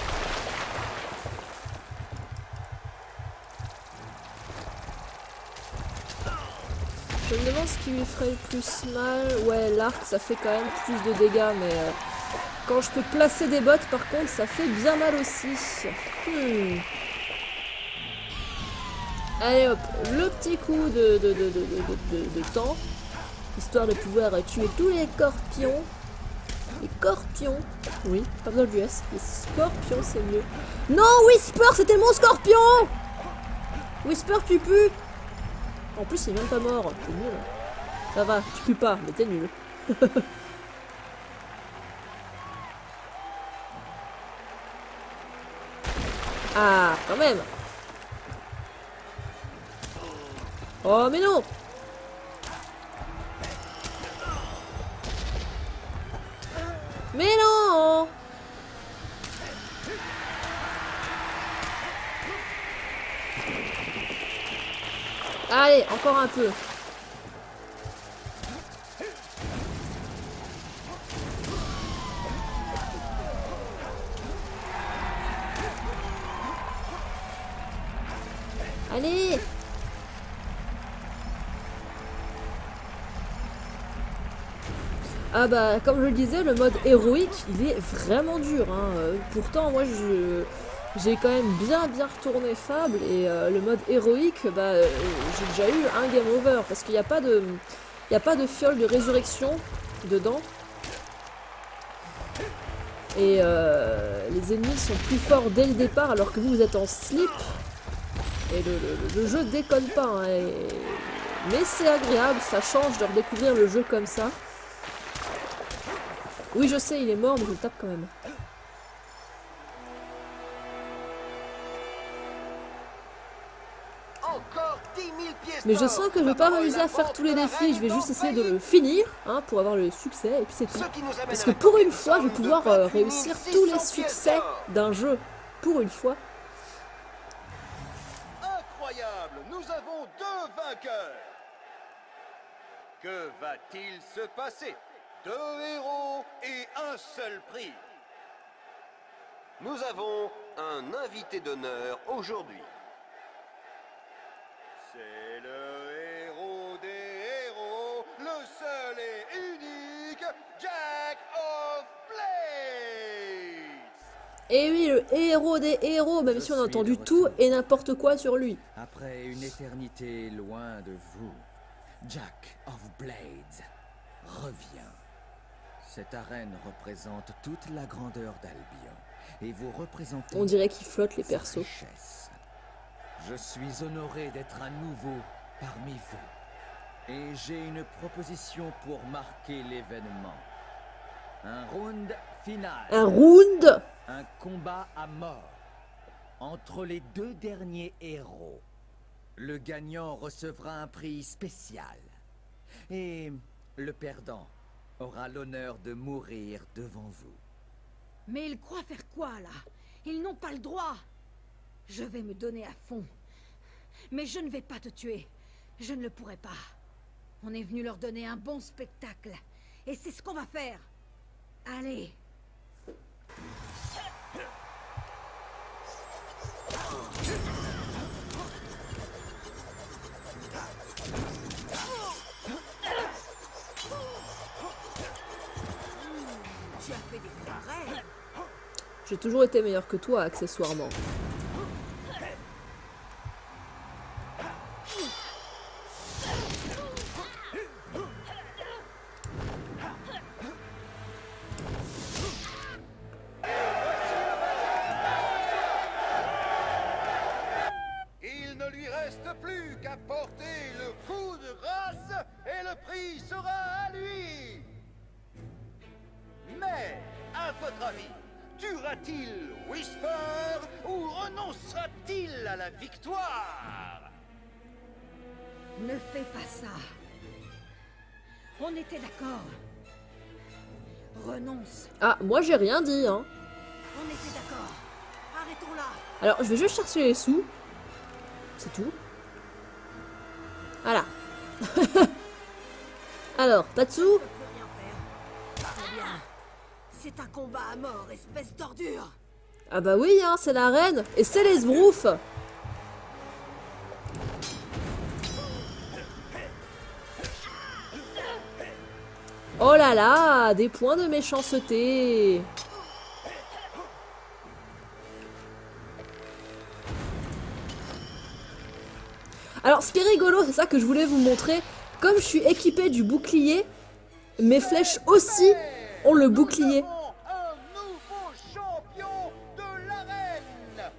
Je me demande ce qui lui ferait le plus mal. Ouais, l'arc, ça fait quand même plus de dégâts, mais euh, quand je peux placer des bottes, par contre, ça fait bien mal aussi. Hmm. Allez hop, le petit coup de, de, de, de, de, de, de temps, histoire de pouvoir tuer tous les scorpions. Les scorpions. Oui, pas besoin du S. Les scorpions, c'est mieux. Non, Whisper, c'était mon scorpion! Whisper, tu pues! En plus, il est même pas mort. T'es nul. Ça va, tu pues pas, mais t'es nul. Ah, quand même. Oh, mais non. Mais non. Allez, encore un peu. Allez. Ah bah, comme je le disais, le mode héroïque, il est vraiment dur, hein. Euh, pourtant, moi, je... j'ai quand même bien bien retourné Fable et euh, le mode héroïque, bah, euh, j'ai déjà eu un game over parce qu'il n'y a pas de, il y a pas de fiole de résurrection dedans et euh, les ennemis sont plus forts dès le départ alors que vous vous êtes en slip et le, le, le jeu déconne pas, hein, et... mais c'est agréable, ça change de redécouvrir le jeu comme ça. Oui, je sais, il est mort, mais je le tape quand même. Encore dix mille pièces. Mais je sens que je vais pas m'amuser à faire tous les défis, je vais juste essayer de le finir, hein, pour avoir le succès, et puis c'est tout. Parce que pour une fois, je vais pouvoir euh, réussir tous les succès d'un jeu. Pour une fois. Incroyable, nous avons deux vainqueurs. Que va-t-il se passer? Deux héros et un seul prix. Nous avons un invité d'honneur aujourd'hui. C'est le héros des héros, le seul et unique Jack of Blades. Et oui, le héros des héros, même si on a entendu tout et n'importe quoi sur lui. Après une éternité loin de vous, Jack of Blades revient. Cette arène représente toute la grandeur d'Albion, et vous représentez... On dirait qu'ils flottent les persos. Richesse. Je suis honoré d'être à nouveau parmi vous, et j'ai une proposition pour marquer l'événement. Un round final. Un round? Un combat à mort entre les deux derniers héros. Le gagnant recevra un prix spécial, et le perdant aura l'honneur de mourir devant vous. Mais ils croient faire quoi, là? Ils n'ont pas le droit. Je vais me donner à fond. Mais je ne vais pas te tuer. Je ne le pourrai pas. On est venu leur donner un bon spectacle. Et c'est ce qu'on va faire. Allez. Tu as fait des progrès. J'ai toujours été meilleur que toi, accessoirement. Il ne lui reste plus qu'à porter le coup de grâce et le prix sera à lui. Mais, à votre avis, tuera-t-il Whisper ou renoncera-t-il à la victoire? Ne fais pas ça. On était d'accord. Renonce. Ah, moi j'ai rien dit, hein. On était d'accord. Arrêtons-là. Alors, je vais juste chercher les sous. C'est tout. Voilà. Alors, pas de sous? Très bien. C'est un combat à mort, espèce d'ordure. Ah bah oui, hein, c'est la reine. Et c'est les sbroufs. Oh là là, des points de méchanceté. Alors, ce qui est rigolo, c'est ça que je voulais vous montrer. Comme je suis équipée du bouclier, mes flèches aussi ont le bouclier. Un nouveau champion de l'arène.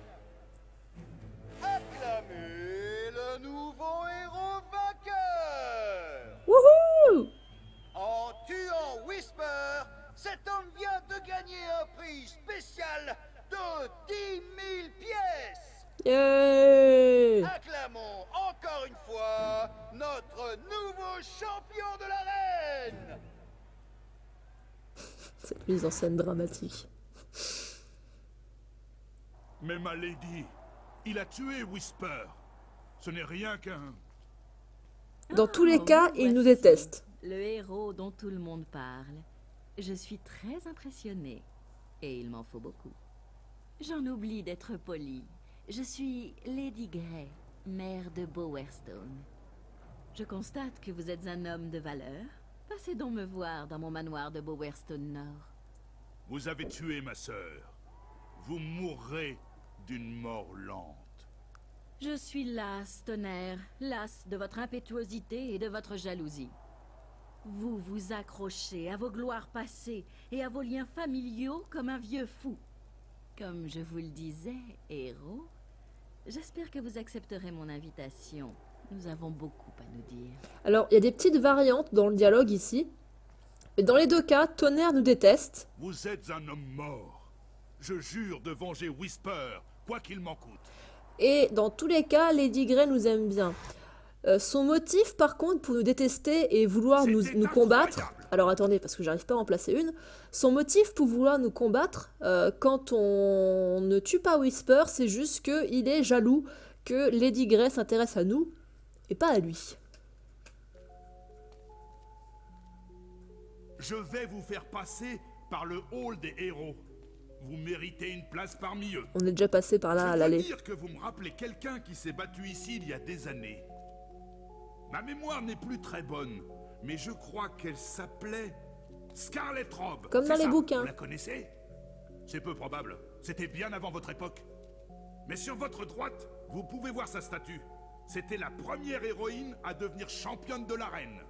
Acclamez le nouveau héros vainqueur. Wouhou! En tuant Whisper, cet homme vient de gagner un prix spécial de dix mille pièces. Yeah! Acclamons encore une fois notre nouveau champion de l'arène. Cette mise en scène dramatique. Mais ma lady, il a tué Whisper. Ce n'est rien qu'un... Dans tous les Oh, cas, oui, il nous voici déteste. Le héros dont tout le monde parle. Je suis très impressionnée. Et il m'en faut beaucoup. J'en oublie d'être polie. Je suis Lady Grey, mère de Bowerstone. Je constate que vous êtes un homme de valeur. Passez donc me voir dans mon manoir de Bowerstone Nord. Vous avez tué ma sœur. Vous mourrez d'une mort lente. Je suis lasse, tonnerre, lasse de votre impétuosité et de votre jalousie. Vous vous accrochez à vos gloires passées et à vos liens familiaux comme un vieux fou. Comme je vous le disais, héros, j'espère que vous accepterez mon invitation. Nous avons beaucoup à nous dire. Alors, il y a des petites variantes dans le dialogue ici. Et dans les deux cas, Tonnerre nous déteste. Vous êtes un homme mort. Je jure de venger Whisper, quoi qu'il m'en coûte. Et dans tous les cas, Lady Grey nous aime bien. Euh, son motif, par contre, pour nous détester et vouloir nous, nous combattre... Alors attendez, parce que j'arrive pas à en placer une. Son motif pour vouloir nous combattre, euh, quand on ne tue pas Whisper, c'est juste qu'il est jaloux que Lady Grey s'intéresse à nous et pas à lui. Je vais vous faire passer par le hall des héros. Vous méritez une place parmi eux. On est déjà passé par là à Je l'aller. veux dire que vous me rappelez quelqu'un qui s'est battu ici il y a des années. Ma mémoire n'est plus très bonne, mais je crois qu'elle s'appelait Scarlet Robe. Comme dans C'est les ça, bouquins. Vous la connaissez? C'est peu probable. C'était bien avant votre époque. Mais sur votre droite, vous pouvez voir sa statue. C'était la première héroïne à devenir championne de l'arène.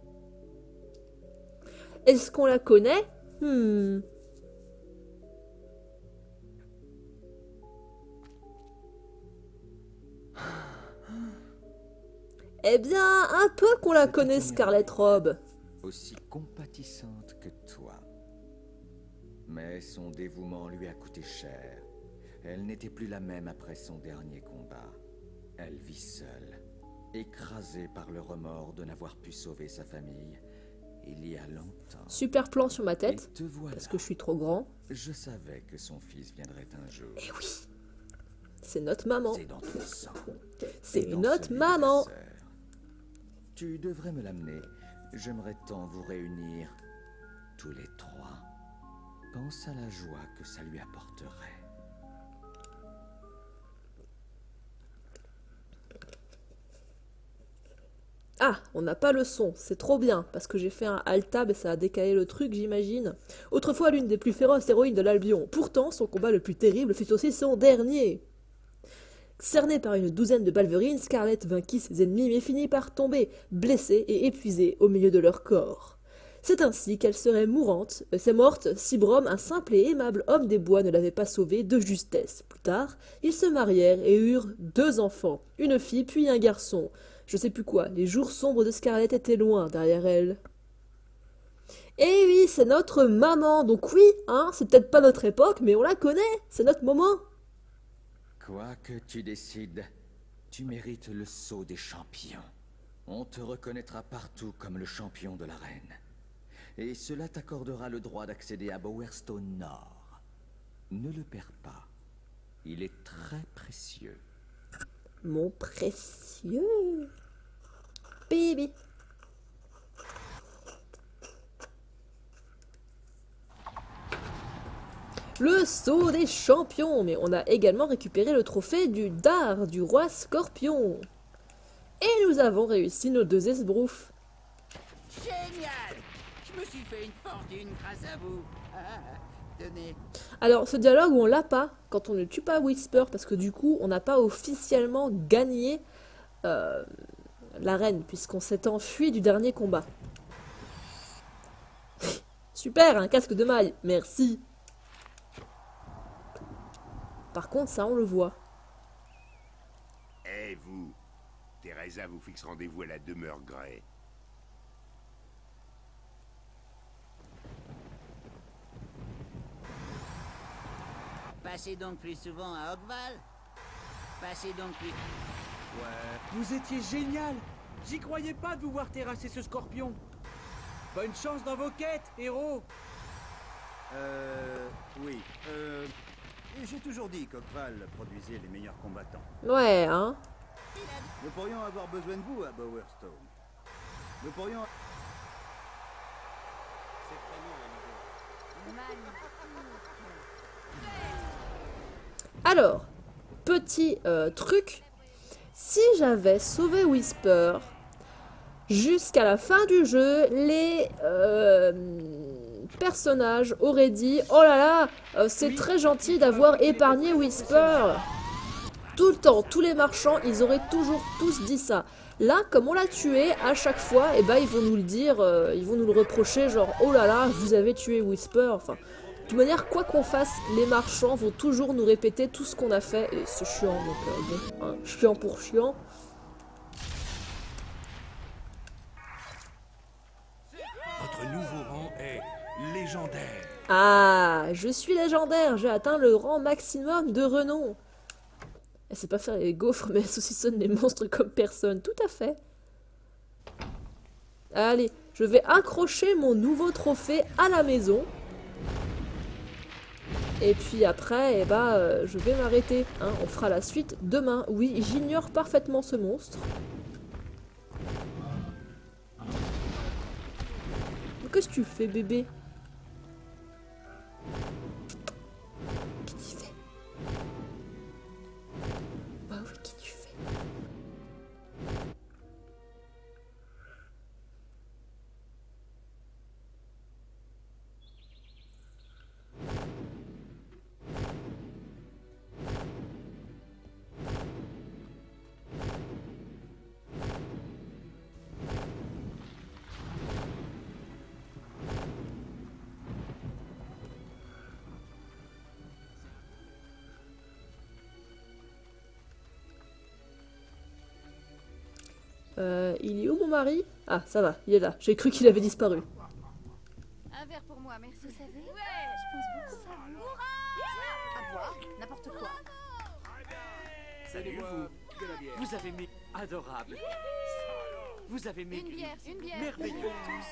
Est-ce qu'on la connaît? Hmm. Eh bien, un peu qu'on la connaît, Scarlet Robe. Aussi compatissante que toi. Mais son dévouement lui a coûté cher. Elle n'était plus la même après son dernier combat. Elle vit seule, écrasée par le remords de n'avoir pu sauver sa famille il y a longtemps. Super plan sur ma tête, Et te voilà. parce que je suis trop grand. Je savais que son fils viendrait un jour. Eh oui. C'est notre maman. C'est dans ton sang. C'est Et dans notre celui de maman. ta sœur. Tu devrais me l'amener. J'aimerais tant vous réunir tous les trois. Pense à la joie que ça lui apporterait. Ah, on n'a pas le son, c'est trop bien, parce que j'ai fait un alt-tab et ça a décalé le truc, j'imagine. Autrefois l'une des plus féroces héroïnes de l'Albion, pourtant son combat le plus terrible fut aussi son dernier. Cernée par une douzaine de balverines, Scarlett vainquit ses ennemis mais finit par tomber, blessée et épuisée au milieu de leur corps. C'est ainsi qu'elle serait mourante, euh, c'est morte si Brom, un simple et aimable homme des bois, ne l'avait pas sauvée de justesse. Plus tard, ils se marièrent et eurent deux enfants, une fille puis un garçon. Je sais plus quoi, les jours sombres de Scarlett étaient loin derrière elle. Eh oui, c'est notre maman, donc oui, hein, c'est peut-être pas notre époque, mais on la connaît, c'est notre moment. Quoi que tu décides, tu mérites le sceau des champions. On te reconnaîtra partout comme le champion de l'arène. Et cela t'accordera le droit d'accéder à Bowerstone Nord. Ne le perds pas. Il est très précieux. Mon précieux bébé. Le sceau des champions, mais on a également récupéré le trophée du dard du roi scorpion. Et nous avons réussi nos deux esbroufs. Génial! Je me suis fait une fortune grâce à vous. Ah, tenez. Alors, ce dialogue, on l'a pas quand on ne tue pas Whisper, parce que du coup, on n'a pas officiellement gagné euh, l'arène, puisqu'on s'est enfui du dernier combat. Super, un casque de maille, merci. Par contre, ça, on le voit. Eh, vous, Teresa vous fixe rendez-vous à la demeure Grey. Passez donc plus souvent à Hogval. Passez donc plus... Ouais. Vous étiez génial. J'y croyais pas de vous voir terrasser ce scorpion. Bonne chance dans vos quêtes, héros. Euh... Oui. Euh... J'ai toujours dit qu'Hogval produisait les meilleurs combattants. Ouais, hein. Nous pourrions avoir besoin de vous à Bowerstone. Nous pourrions... Alors, petit euh, truc, si j'avais sauvé Whisper jusqu'à la fin du jeu, les euh, personnages auraient dit « Oh là là, euh, c'est très gentil d'avoir épargné Whisper !» Tout le temps, tous les marchands, ils auraient toujours tous dit ça. Là, comme on l'a tué, à chaque fois, eh ben, ils vont nous le dire, euh, ils vont nous le reprocher, genre « Oh là là, vous avez tué Whisper !» Enfin, de toute manière, quoi qu'on fasse, les marchands vont toujours nous répéter tout ce qu'on a fait. Et c'est chiant, donc euh, bon, hein, chiant pour chiant. Votre nouveau rang est légendaire. Ah, je suis légendaire, j'ai atteint le rang maximum de renom. Elle sait pas faire les gaufres, mais elle saucissonne les monstres comme personne, tout à fait. Allez, je vais accrocher mon nouveau trophée à la maison. Et puis après, eh ben, euh, je vais m'arrêter. Hein. On fera la suite demain. Oui, j'ignore parfaitement ce monstre. Qu'est-ce que tu fais, bébé? Qu'est-ce que tu fais? Bah oui, qu'est-ce que tu fais? Euh, il est où mon mari? Ah, ça va, il est là. J'ai cru qu'il avait disparu. Un verre pour moi, merci. Vous savez, ouais, je pense beaucoup. À boire, n'importe quoi. Salut vous. Vous avez mis adorable. Vous avez mis Une bière, une bière. merveilleux.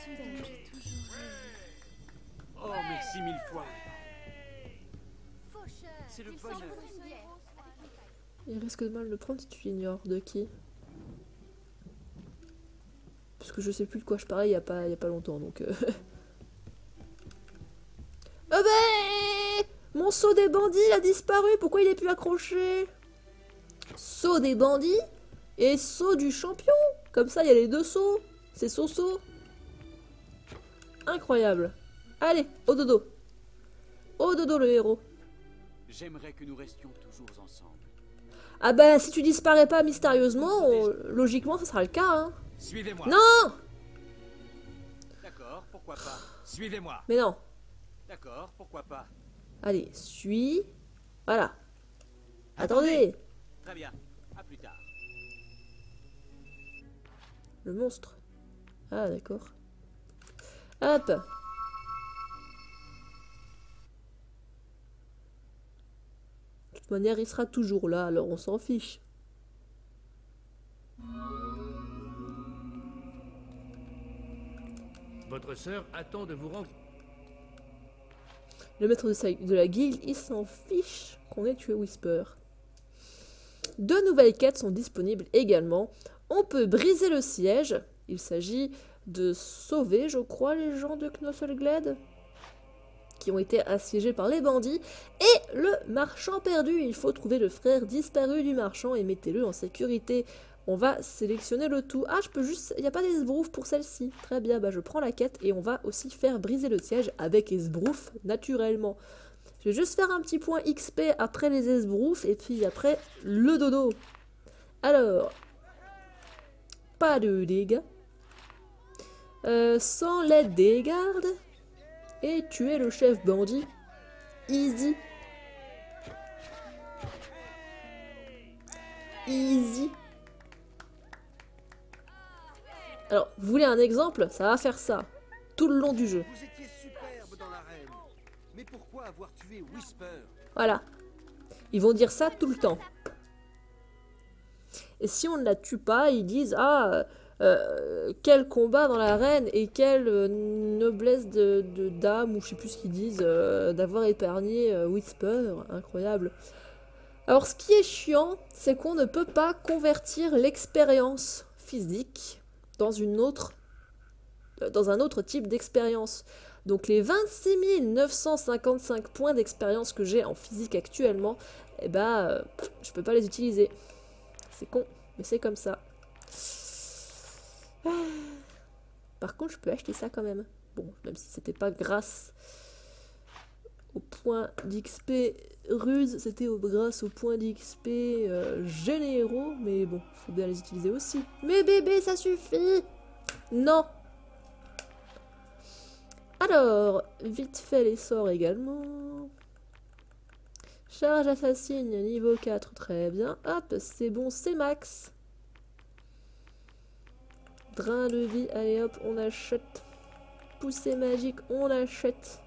Oh, merci mille fois. C'est le bonheur. Il risque de mal le prendre si tu l'ignores. De qui? Parce que je sais plus de quoi je parlais il y a pas, il y a pas longtemps, donc... Euh... oh ben, mon seau des bandits, il a disparu. Pourquoi il est plus accroché? Seau des bandits et seau du champion. Comme ça, il y a les deux seaux. C'est so-so. Incroyable. Allez, au dodo. Au dodo, le héros. J'aimerais que nous restions toujours ensemble. Ah bah, si tu disparais pas mystérieusement, on... logiquement, ça sera le cas, hein. Suivez-moi. Non! D'accord, pourquoi pas. Suivez-moi. Mais non. D'accord, pourquoi pas. Allez, suis. Voilà. Attendez. Très bien, à plus tard. Le monstre. Ah, d'accord. Hop. De toute manière, il sera toujours là, alors on s'en fiche. Votre sœur attend de vous rendre. Le maître de, sa, de la guilde, il s'en fiche qu'on ait tué Whisper. Deux nouvelles quêtes sont disponibles également. On peut briser le siège. Il s'agit de sauver, je crois, les gens de Knoffelglade qui ont été assiégés par les bandits. Et le marchand perdu. Il faut trouver le frère disparu du marchand et mettez-le en sécurité. On va sélectionner le tout. Ah, je peux juste... Il n'y a pas d'esbrouf pour celle-ci. Très bien, bah je prends la quête et on va aussi faire briser le siège avec esbrouf, naturellement. Je vais juste faire un petit point X P après les esbroufs et puis après le dodo. Alors, pas de dégâts. Euh, sans l'aide des gardes. Et tuer le chef bandit. Easy. Easy. Alors, vous voulez un exemple? Ça va faire ça. Tout le long du jeu. Vous étiez superbe dans l'arène. Mais pourquoi avoir tué Whisper? Voilà. Ils vont dire ça tout le temps. Et si on ne la tue pas, ils disent « Ah, euh, quel combat dans l'arène et quelle euh, noblesse de, de dame » ou je sais plus ce qu'ils disent, euh, d'avoir épargné euh, Whisper. Incroyable. Alors, ce qui est chiant, c'est qu'on ne peut pas convertir l'expérience physique dans une autre, dans un autre type d'expérience. Donc les vingt-six mille neuf cent cinquante-cinq points d'expérience que j'ai en physique actuellement, eh ben, euh, je peux pas les utiliser. C'est con, mais c'est comme ça. Par contre, je peux acheter ça quand même. Bon, même si c'était pas grâce au point d'X P ruse, c'était grâce au point d'X P euh, généraux, mais bon, faut bien les utiliser aussi. Mais bébé, ça suffit! Non! Alors, vite fait les sorts également. Charge assassine, niveau quatre, très bien. Hop, c'est bon, c'est max. Drain de vie, allez hop, on achète. Poussée magique, on achète.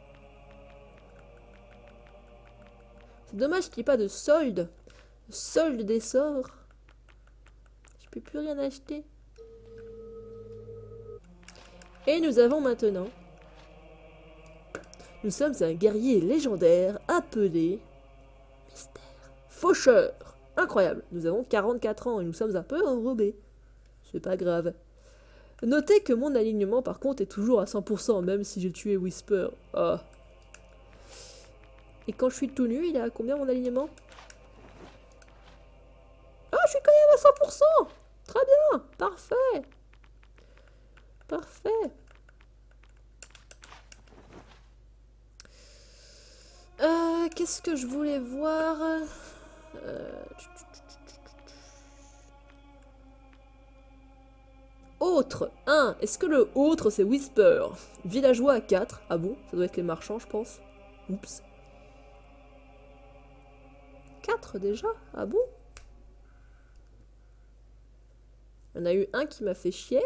C'est dommage qu'il n'y ait pas de solde. Solde des sorts. Je peux plus rien acheter. Et nous avons maintenant... Nous sommes un guerrier légendaire appelé... Mystère. Faucheur. Incroyable. Nous avons quarante-quatre ans et nous sommes un peu enrobés. C'est pas grave. Notez que mon alignement par contre est toujours à cent pour cent, même si j'ai tué Whisper. Oh. Et quand je suis tout nu, il est à combien mon alignement? Ah, je suis quand même à cent pour cent. Très bien. Parfait. Parfait. Euh, qu'est-ce que je voulais voir euh... Autre un. Est-ce que le autre c'est Whisper? Villageois à quatre. Ah bon? Ça doit être les marchands, je pense. Oups. quatre déjà? Ah bon? Il y en a eu un qui m'a fait chier.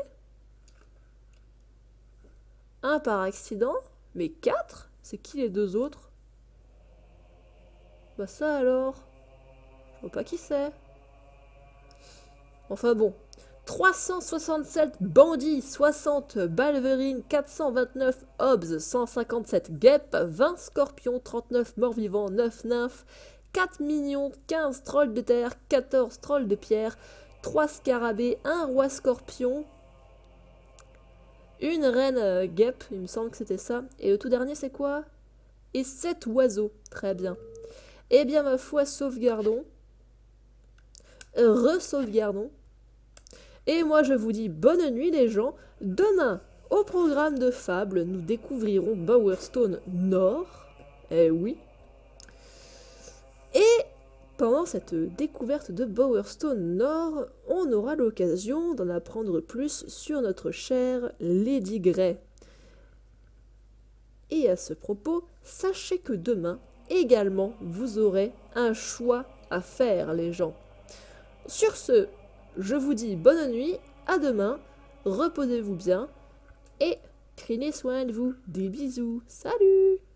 Un par accident. Mais quatre? C'est qui les deux autres? Bah ça alors? Je vois pas qui c'est. Enfin bon. trois cent soixante-sept bandits, soixante balverines, quatre cent vingt-neuf hobs, cent cinquante-sept guêpes, vingt scorpions, trente-neuf morts-vivants, neuf nymphes, quatre millions, quinze trolls de terre, quatorze trolls de pierre, trois scarabées, un roi scorpion, une reine euh, guêpe, il me semble que c'était ça. Et le tout dernier, c'est quoi? Et sept oiseaux. Très bien. Eh bien, ma foi, sauvegardons. Re-sauvegardons. Et moi, je vous dis bonne nuit, les gens. Demain, au programme de Fable, nous découvrirons Bowerstone Nord. Eh oui. Et pendant cette découverte de Bowerstone Nord, on aura l'occasion d'en apprendre plus sur notre chère Lady Grey. Et à ce propos, sachez que demain, également, vous aurez un choix à faire, les gens. Sur ce, je vous dis bonne nuit, à demain, reposez-vous bien, et prenez soin de vous. Des bisous, salut!